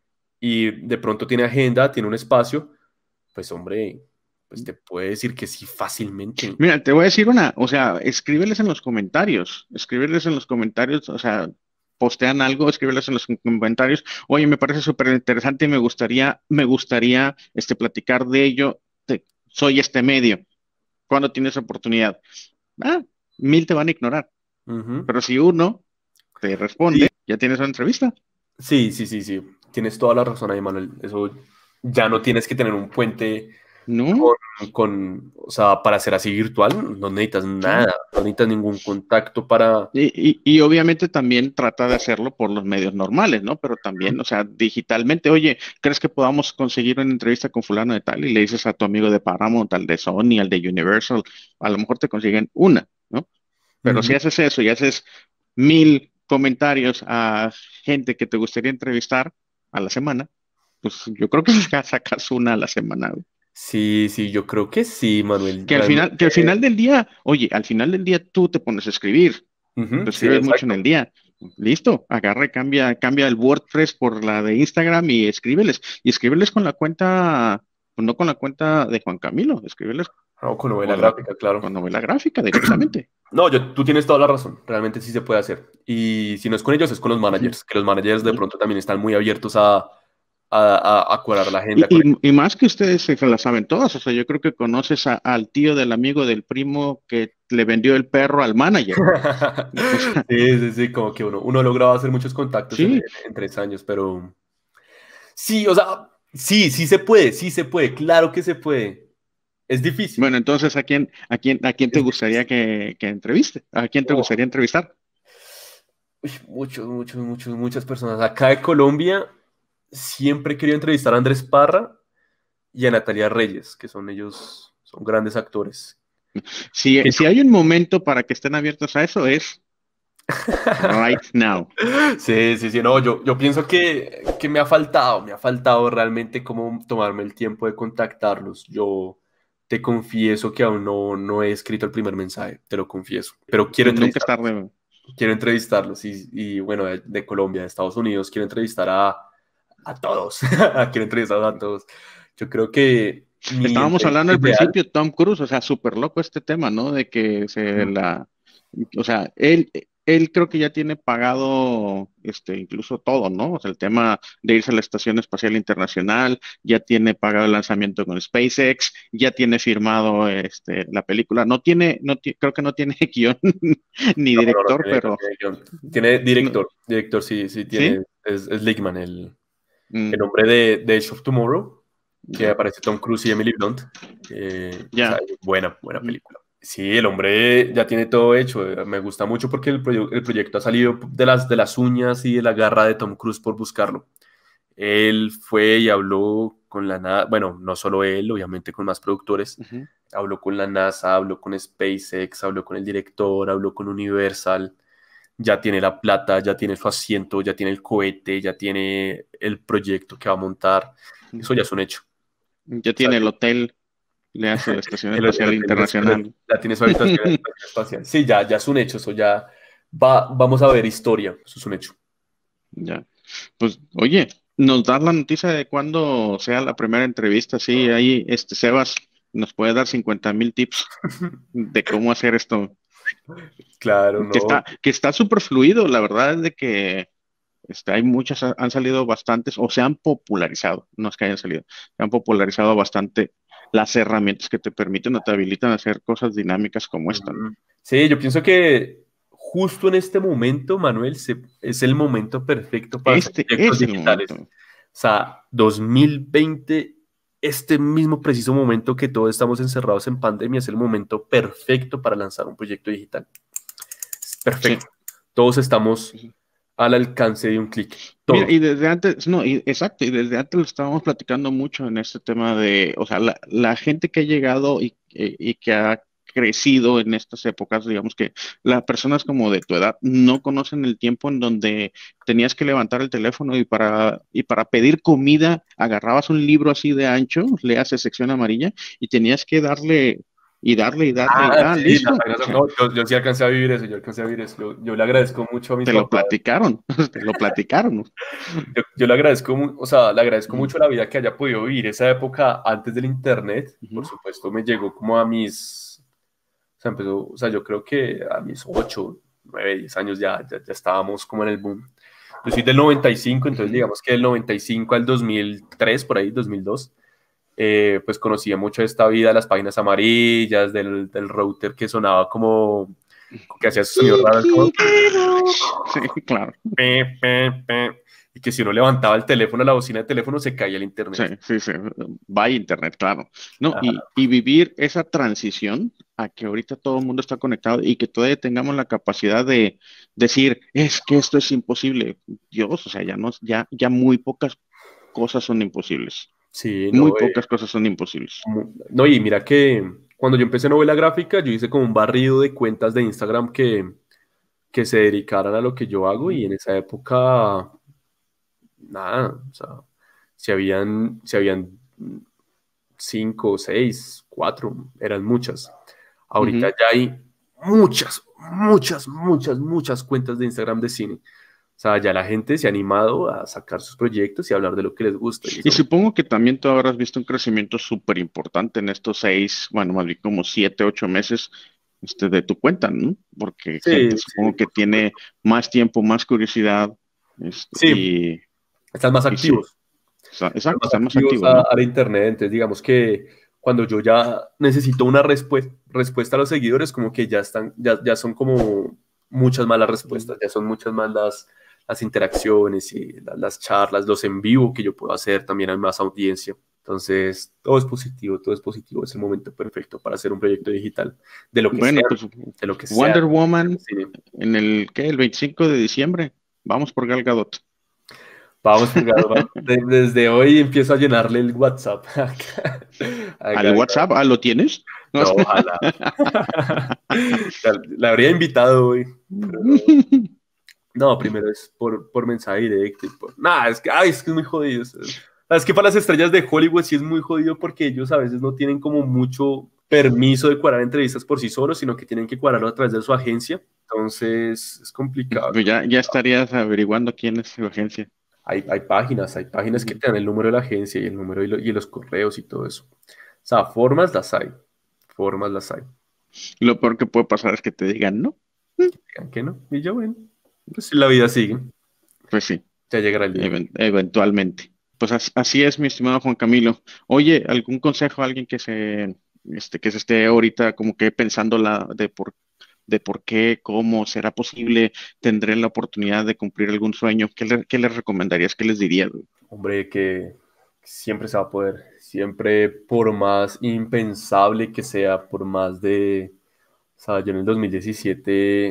y de pronto tiene agenda, tiene un espacio, pues hombre, pues te puede decir que sí fácilmente. Mira, te voy a decir una, o sea, escríbeles en los comentarios, escríbeles en los comentarios, o sea, postean algo, escríbeles en los comentarios. Oye, me parece súper interesante y me gustaría, me gustaría, este, platicar de ello. Te- soy este medio. ¿Cuándo tienes oportunidad? Ah, mil te van a ignorar, Ujú. pero si uno te Sí, responde, ya tienes una entrevista. sí, sí, sí, sí. Tienes toda la razón ahí, Manuel. Eso ya no tienes que tener un puente ¿No? con, con, o sea, para ser así virtual, no necesitas Sí. nada, no necesitas ningún contacto para... Y, y, y obviamente también trata de hacerlo por los medios normales, ¿no? Pero también, o sea, digitalmente, oye, ¿crees que podamos conseguir una entrevista con fulano de tal? Y le dices a tu amigo de Paramount, al de Sony, al de Universal, a lo mejor te consiguen una, ¿no? Pero si Ujú. haces eso y haces mil comentarios a gente que te gustaría entrevistar a la semana, pues yo creo que sacas una a la semana, güey. Sí, sí, yo creo que sí, Manuel, Que al final, que realmente. al final del día, oye, al final del día tú te pones a escribir. Tú Ujú, sí, escribes mucho en exacto. el día. Listo, agarra y cambia, cambia el WordPress por la de Instagram y escríbeles. Y escríbeles con la cuenta, pues no con la cuenta de Juan Camilo, escríbeles O con novela con la gráfica, claro. con novela gráfica directamente. No, yo, tú tienes toda la razón, realmente sí se puede hacer. Y si no es con ellos, es con los Ujú, managers, que los managers de ujú. pronto también están muy abiertos a, a, a, a cuadrar la agenda con Y, y- ellos. y más que ustedes se la saben todas, o sea, yo creo que conoces a- al tío del amigo del primo que le vendió el perro al manager. O sea, Sí, sí, sí, como que uno, uno lograba hacer muchos contactos en, en- sí, en tres años, pero, Sí, o sea, sí, sí se puede, sí se puede, claro que se puede. Es difícil. Bueno, entonces, ¿a quién, a quién, a quién te Es gustaría difícil. que, que entreviste? ¿A quién te Oh, gustaría entrevistar? uy, muchos, muchos, muchos, muchas personas. Acá de Colombia siempre he querido entrevistar a Andrés Parra y a Natalia Reyes, que son ellos, son grandes actores. Si, Que si hay un momento para que estén abiertos a eso, es right now. Sí, sí, sí, no, yo, yo pienso que, que me ha faltado, me ha faltado realmente como tomarme el tiempo de contactarlos. Yo te confieso que aún no, no he escrito el primer mensaje, te lo confieso, pero quiero Nunca es entrevistarlos, tarde. quiero entrevistarlos y, y bueno, de, de Colombia, de Estados Unidos, quiero entrevistar a, a todos, quiero entrevistar a todos. Yo creo que mi Estábamos hablando entrevista al ideal, principio, Tom Cruise, o sea, súper loco este tema, ¿no? De que se la, o sea, él, él creo que ya tiene pagado, este, incluso todo, ¿no? O sea, el tema de irse a la Estación Espacial Internacional, ya tiene pagado el lanzamiento con SpaceX, ya tiene firmado, este, la película. No tiene, no ti- creo que no tiene guión ni no, no, no director, tiene, no pero, tiene guión. Tiene no, director, director sí, sí tiene, ¿sí? es, es Ligman, el, el Mm, hombre de, de Edge of Tomorrow, que ya, aparece Tom Cruise y Emily Blunt. Eh, o sea, ya. buena, buena Ujú. película. Sí, el hombre ya tiene todo hecho. eh, Me gusta mucho porque el, proye- el proyecto ha salido de las, de las uñas y de la garra de Tom Cruise por buscarlo. Él fue y habló con la NASA, bueno, no solo él, obviamente con más productores. Ujú. Habló con la NASA, habló con SpaceX, habló con el director, habló con Universal. Ya tiene la plata, ya tiene su asiento, ya tiene el cohete, ya tiene el proyecto que va a montar. Eso ya es un hecho. Ya O sea, tiene el hotel, le hace la Estación el, el Espacial hotel ya Internacional. ya tiene su habitación en la estación espacial. Sí, ya, ya es un hecho, eso ya va, vamos a ver historia, eso es un hecho. Ya. Pues, oye, nos das la noticia de cuándo sea la primera entrevista. Sí, ahí, este Sebas nos puede dar cincuenta mil tips de cómo hacer esto. Claro, Que no. está, que está súper fluido. La verdad es de que este, hay muchas, ha- han salido bastantes o se han popularizado, no es que hayan salido, se han popularizado bastante las herramientas que te permiten o te habilitan a hacer cosas dinámicas como esta, ¿no? Ujú. Sí, yo pienso que justo en este momento, Manuel, se- es el momento perfecto para hacer Este proyectos es el digitales. momento. O sea, dos mil veinte, este mismo preciso momento que todos estamos encerrados en pandemia, es el momento perfecto para lanzar un proyecto digital. Es Sí. perfecto. Todos estamos al alcance de un clic. Mira, Todos. y desde antes, no, y, exacto, y desde antes lo estábamos platicando mucho en este tema de, o sea, la, la gente que ha llegado y, y- y que ha crecido en estas épocas, digamos que las personas como de tu edad no conocen el tiempo en donde tenías que levantar el teléfono y para, y para pedir comida agarrabas un libro así de ancho, le haces sección amarilla y tenías que darle y darle y darle y, Ah, ah, sí, las listo. O páginas- sea, no, yo, yo sí alcancé a vivir eso, yo alcancé a vivir eso. Yo, yo le agradezco mucho a mis te lo papás. platicaron, te lo platicaron. Yo, yo le agradezco, mu- o sea, le agradezco Ujú, mucho la vida que haya podido vivir esa época antes del internet. Por ujú. supuesto, me llegó como a mis, o sea, empezó, o sea, yo creo que a mis ocho, nueve, diez años ya, ya, ya estábamos como en el boom. Yo soy del noventa y cinco, entonces Ujú. digamos que del noventa y cinco al dos mil tres, por ahí, dos mil dos, eh, pues conocía mucho esta vida, las páginas amarillas, del, del router que sonaba como, que hacía ese sonido raro, como Sí, claro. pe, pe, pe, y que si uno levantaba el teléfono, la bocina de teléfono, se caía el Sí, internet. sí, sí. Va internet, claro. No, Ajá. y, y vivir esa transición a que ahorita todo el mundo está conectado y que todavía tengamos la capacidad de decir, es que esto es imposible. Dios, o sea, ya no, ya, ya muy pocas cosas son imposibles. Sí, Muy no, eh, pocas cosas son imposibles. mu- no, y mira que cuando yo empecé novela gráfica, yo hice como un barrido de cuentas de Instagram que, que se dedicaran a lo que yo hago Ujú, y en esa época, nada, o sea, si habían, si habían cinco, seis, cuatro, eran muchas. Ahorita ujú. ya hay muchas, muchas, muchas, muchas cuentas de Instagram de cine. O sea, ya la gente se ha animado a sacar sus proyectos y hablar de lo que les gusta. Y Y eso, supongo que también tú habrás visto un crecimiento súper importante en estos seis, bueno, más bien como siete, ocho meses, este, de tu cuenta, ¿no? Porque sí, gente sí, supongo que por supuesto. tiene más tiempo, más curiosidad, este, Sí, y, están más y sí, activos, está- están exacto, más están más activos activos, a, ¿no? a la internet. Entonces, digamos que cuando yo ya necesito una respuesta, respuesta a los seguidores, como que ya están, ya, ya son como muchas malas Ujú. respuestas, ya son muchas más las, las interacciones y la- las charlas, los en vivo que yo puedo hacer, también hay más audiencia. Entonces, todo es positivo, todo es positivo. Es el momento perfecto para hacer un proyecto digital, de lo que Bueno, sea, pues de lo que sea. Wonder Woman Sí. en el, ¿qué? El veinticinco de diciembre. Vamos por Gal Gadot. Vamos, por Galva. De- Desde hoy empiezo a llenarle el WhatsApp. A ¿Al Gal- WhatsApp? ¿Ah, lo tienes? No. No, ojalá. La, la habría invitado hoy, pero no. No, primero es por, por mensaje directo. y Por... Nada, es que, ay, es que es muy jodido. Es, es que para las estrellas de Hollywood sí es muy jodido porque ellos a veces no tienen como mucho permiso de cuadrar entrevistas por sí solos, sino que tienen que cuadrarlo a través de su agencia. Entonces es complicado. Pues ya, ya estarías averiguando quién es su agencia. Hay, hay páginas, hay páginas que te dan el número de la agencia y el número y, lo- y los correos y todo eso. O sea, formas las hay. Formas las hay. Lo peor que puede pasar es que te digan, no, Digan que no. Y yo, bueno, pues la vida sigue. pues sí, Ya llegará el día. even- eventualmente. Pues as- así es, mi estimado Juan Camilo. Oye, ¿algún consejo a alguien que se, este, que se esté ahorita como que pensando la, de por, de por qué, cómo será posible, tendré la oportunidad de cumplir algún sueño? ¿Qué le, qué les recomendarías? ¿Qué les dirías, güey? Hombre, que siempre se va a poder. Siempre, por más impensable que sea, por más de... O sea, yo en el dos mil diecisiete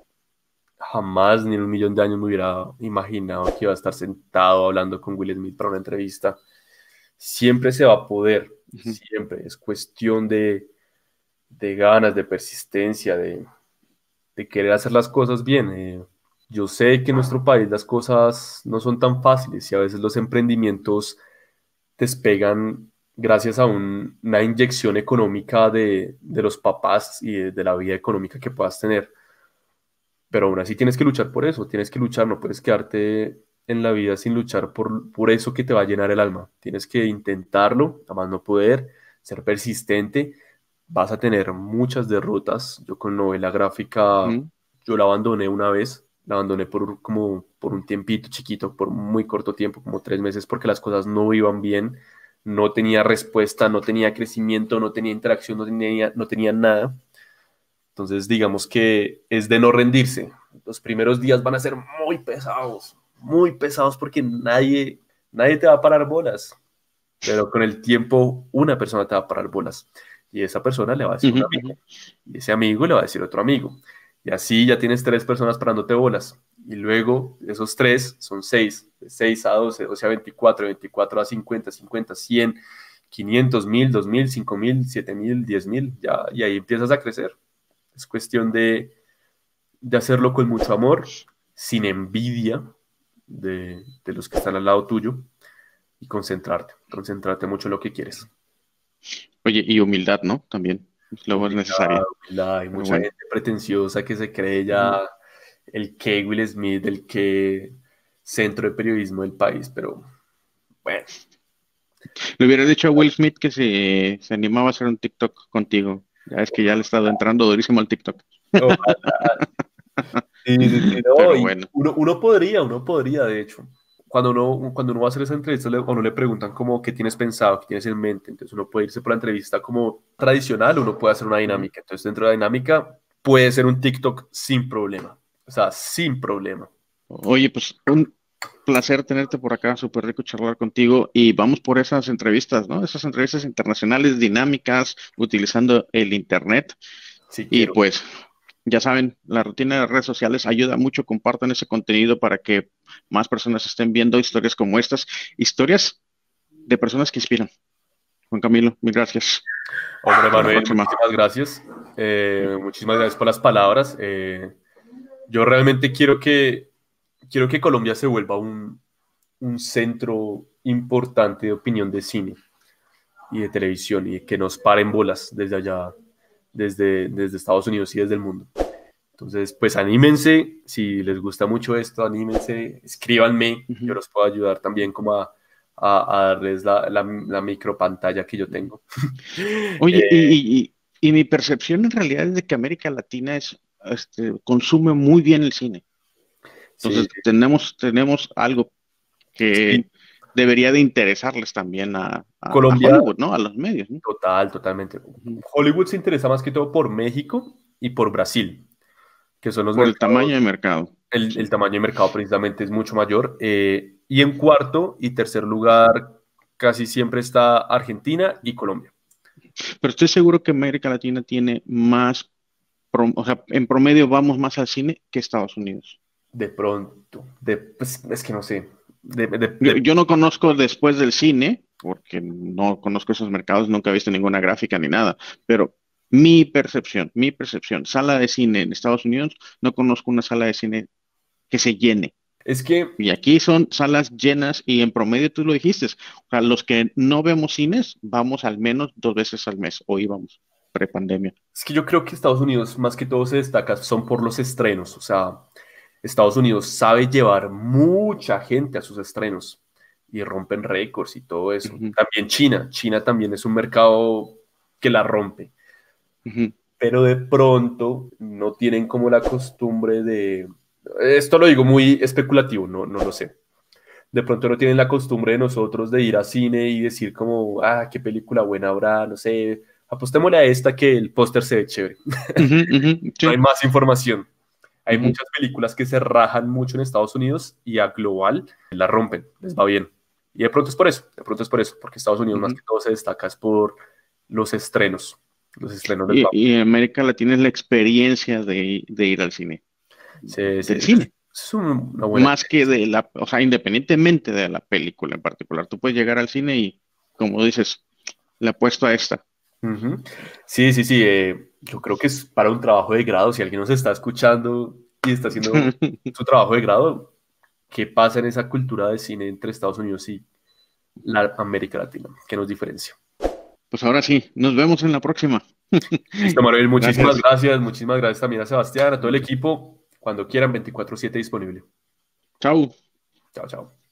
jamás ni en un millón de años me hubiera imaginado que iba a estar sentado hablando con Will Smith para una entrevista. Siempre se va a poder, Ujú. siempre. Es cuestión de, de ganas, de persistencia, de, de querer hacer las cosas bien. Eh, yo sé que en nuestro país las cosas no son tan fáciles y a veces los emprendimientos despegan gracias a un- una inyección económica de, de los papás y de, de la vida económica que puedas tener. Pero aún así tienes que luchar por eso, tienes que luchar, no puedes quedarte en la vida sin luchar por, por eso que te va a llenar el alma. Tienes que intentarlo, a más no poder, ser persistente. Vas a tener muchas derrotas. Yo con novela gráfica, Ujú. yo la abandoné una vez, la abandoné por como por un tiempito chiquito, por muy corto tiempo, como tres meses, porque las cosas no iban bien, no tenía respuesta, no tenía crecimiento, no tenía interacción, no tenía, no tenía nada. Entonces, digamos que es de no rendirse. Los primeros días van a ser muy pesados, muy pesados porque nadie, nadie te va a parar bolas. Pero con el tiempo, una persona te va a parar bolas. Y esa persona le va a decir a un Ujú, amigo. ujú. Y ese amigo le va a decir a otro amigo. Y así ya tienes tres personas parándote bolas. Y luego esos tres son seis. De seis a doce, doce a veinticuatro, veinticuatro a cincuenta, cincuenta, cien, quinientos, mil, dos mil, cinco mil, siete mil, diez mil. Ya, y ahí empiezas a crecer. Es cuestión de, de hacerlo con mucho amor, sin envidia de, de los que están al lado tuyo y concentrarte, concentrarte mucho en lo que quieres. Oye, y humildad, ¿no? También, luego es Humildad, necesaria. humildad. Hay Pero mucha bueno. gente pretenciosa que se cree Ujú. ya el que Will Smith, el que centro de periodismo del país, pero bueno, Le hubiera dicho a Will Smith que se, se animaba a hacer un TikTok contigo. Ya es que ya le he estado entrando durísimo al TikTok. ojalá. Sí, sí, sí, no, Pero y bueno. uno, uno podría, uno podría, de hecho. Cuando uno, cuando uno va a hacer esa entrevista, le, a uno le preguntan como qué tienes pensado, qué tienes en mente. Entonces uno puede irse por la entrevista como tradicional, uno puede hacer una Ujú. dinámica. Entonces dentro de la dinámica puede ser un TikTok sin problema. O sea, sin problema. Oye, pues un placer tenerte por acá, súper rico charlar contigo y vamos por esas entrevistas, ¿no? Esas entrevistas internacionales dinámicas utilizando el internet Sí y quiero. pues ya saben, la rutina de redes sociales ayuda mucho, compartan ese contenido para que más personas estén viendo historias como estas, historias de personas que inspiran. Juan Camilo, mil gracias. Hombre, Hasta la Manuel, próxima. muchísimas gracias. Eh, muchísimas gracias por las palabras. Eh, yo realmente quiero que, quiero que Colombia se vuelva un, un centro importante de opinión de cine y de televisión y que nos paren bolas desde allá, desde, desde Estados Unidos y desde el mundo. Entonces, pues anímense, si les gusta mucho esto, anímense, escríbanme, yo Ujú. los puedo ayudar también como a, a, a darles la, la, la micro pantalla que yo tengo. Oye, y, Eh, y- y- y mi percepción en realidad es de que América Latina es, este, consume muy bien el cine. sí, Entonces tenemos, tenemos algo sí, que debería de interesarles también a, a- a Colombia, Hollywood, ¿no? A los medios, ¿no? total, totalmente. Ujú. Hollywood se interesa más que todo por México y por Brasil, que son los Por el mercados, tamaño de mercado. el, el tamaño de mercado precisamente es mucho mayor. Eh, y en cuarto y tercer lugar casi siempre está Argentina y Colombia. Pero estoy seguro que América Latina tiene más, prom- o sea, en promedio vamos más al cine que Estados Unidos. De pronto, de, pues, es que no sé. De, de- de- Yo, yo no conozco después del cine, porque no conozco esos mercados, nunca he visto ninguna gráfica ni nada, pero mi percepción, mi percepción, sala de cine en Estados Unidos, no conozco una sala de cine que se llene. es que Y aquí son salas llenas y en promedio tú lo dijiste, o sea, los que no vemos cines, vamos al menos dos veces al mes, o íbamos prepandemia. Es que yo creo que Estados Unidos más que todo se destaca son por los estrenos, o sea, Estados Unidos sabe llevar mucha gente a sus estrenos y rompen récords y todo eso. Ujú, También China, China también es un mercado que la rompe, ujú. pero de pronto no tienen como la costumbre de, esto lo digo muy especulativo, no, no lo sé. De pronto no tienen la costumbre de nosotros de ir a cine y decir como, ah, qué película buena habrá, no sé, apostémosle a esta que el póster se ve chévere. Ujú, ujú, No hay sí, más información. Hay ujú. muchas películas que se rajan mucho en Estados Unidos y a global la rompen, les va bien. Y de pronto es por eso, de pronto es por eso, porque Estados Unidos más Ujú. que todo se destaca es por los estrenos, los estrenos del Y, papel. y en América Latina es la experiencia de, de ir al cine, Sí, sí, del es, cine, es un- una buena más que experiencia. de la, o sea, independientemente de la película en particular. Tú puedes llegar al cine y, como dices, le apuesto a esta. Ujú. Sí, sí, sí. Eh, yo creo que es para un trabajo de grado. Si alguien nos está escuchando y está haciendo su trabajo de grado, ¿qué pasa en esa cultura de cine entre Estados Unidos y la América Latina? ¿Qué nos diferencia? Pues ahora sí, nos vemos en la próxima. Listo, Manuel, muchísimas Gracias. gracias. Muchísimas gracias también a Sebastián, a todo el equipo. Cuando quieran, veinticuatro siete disponible. Chao. Chao, chao.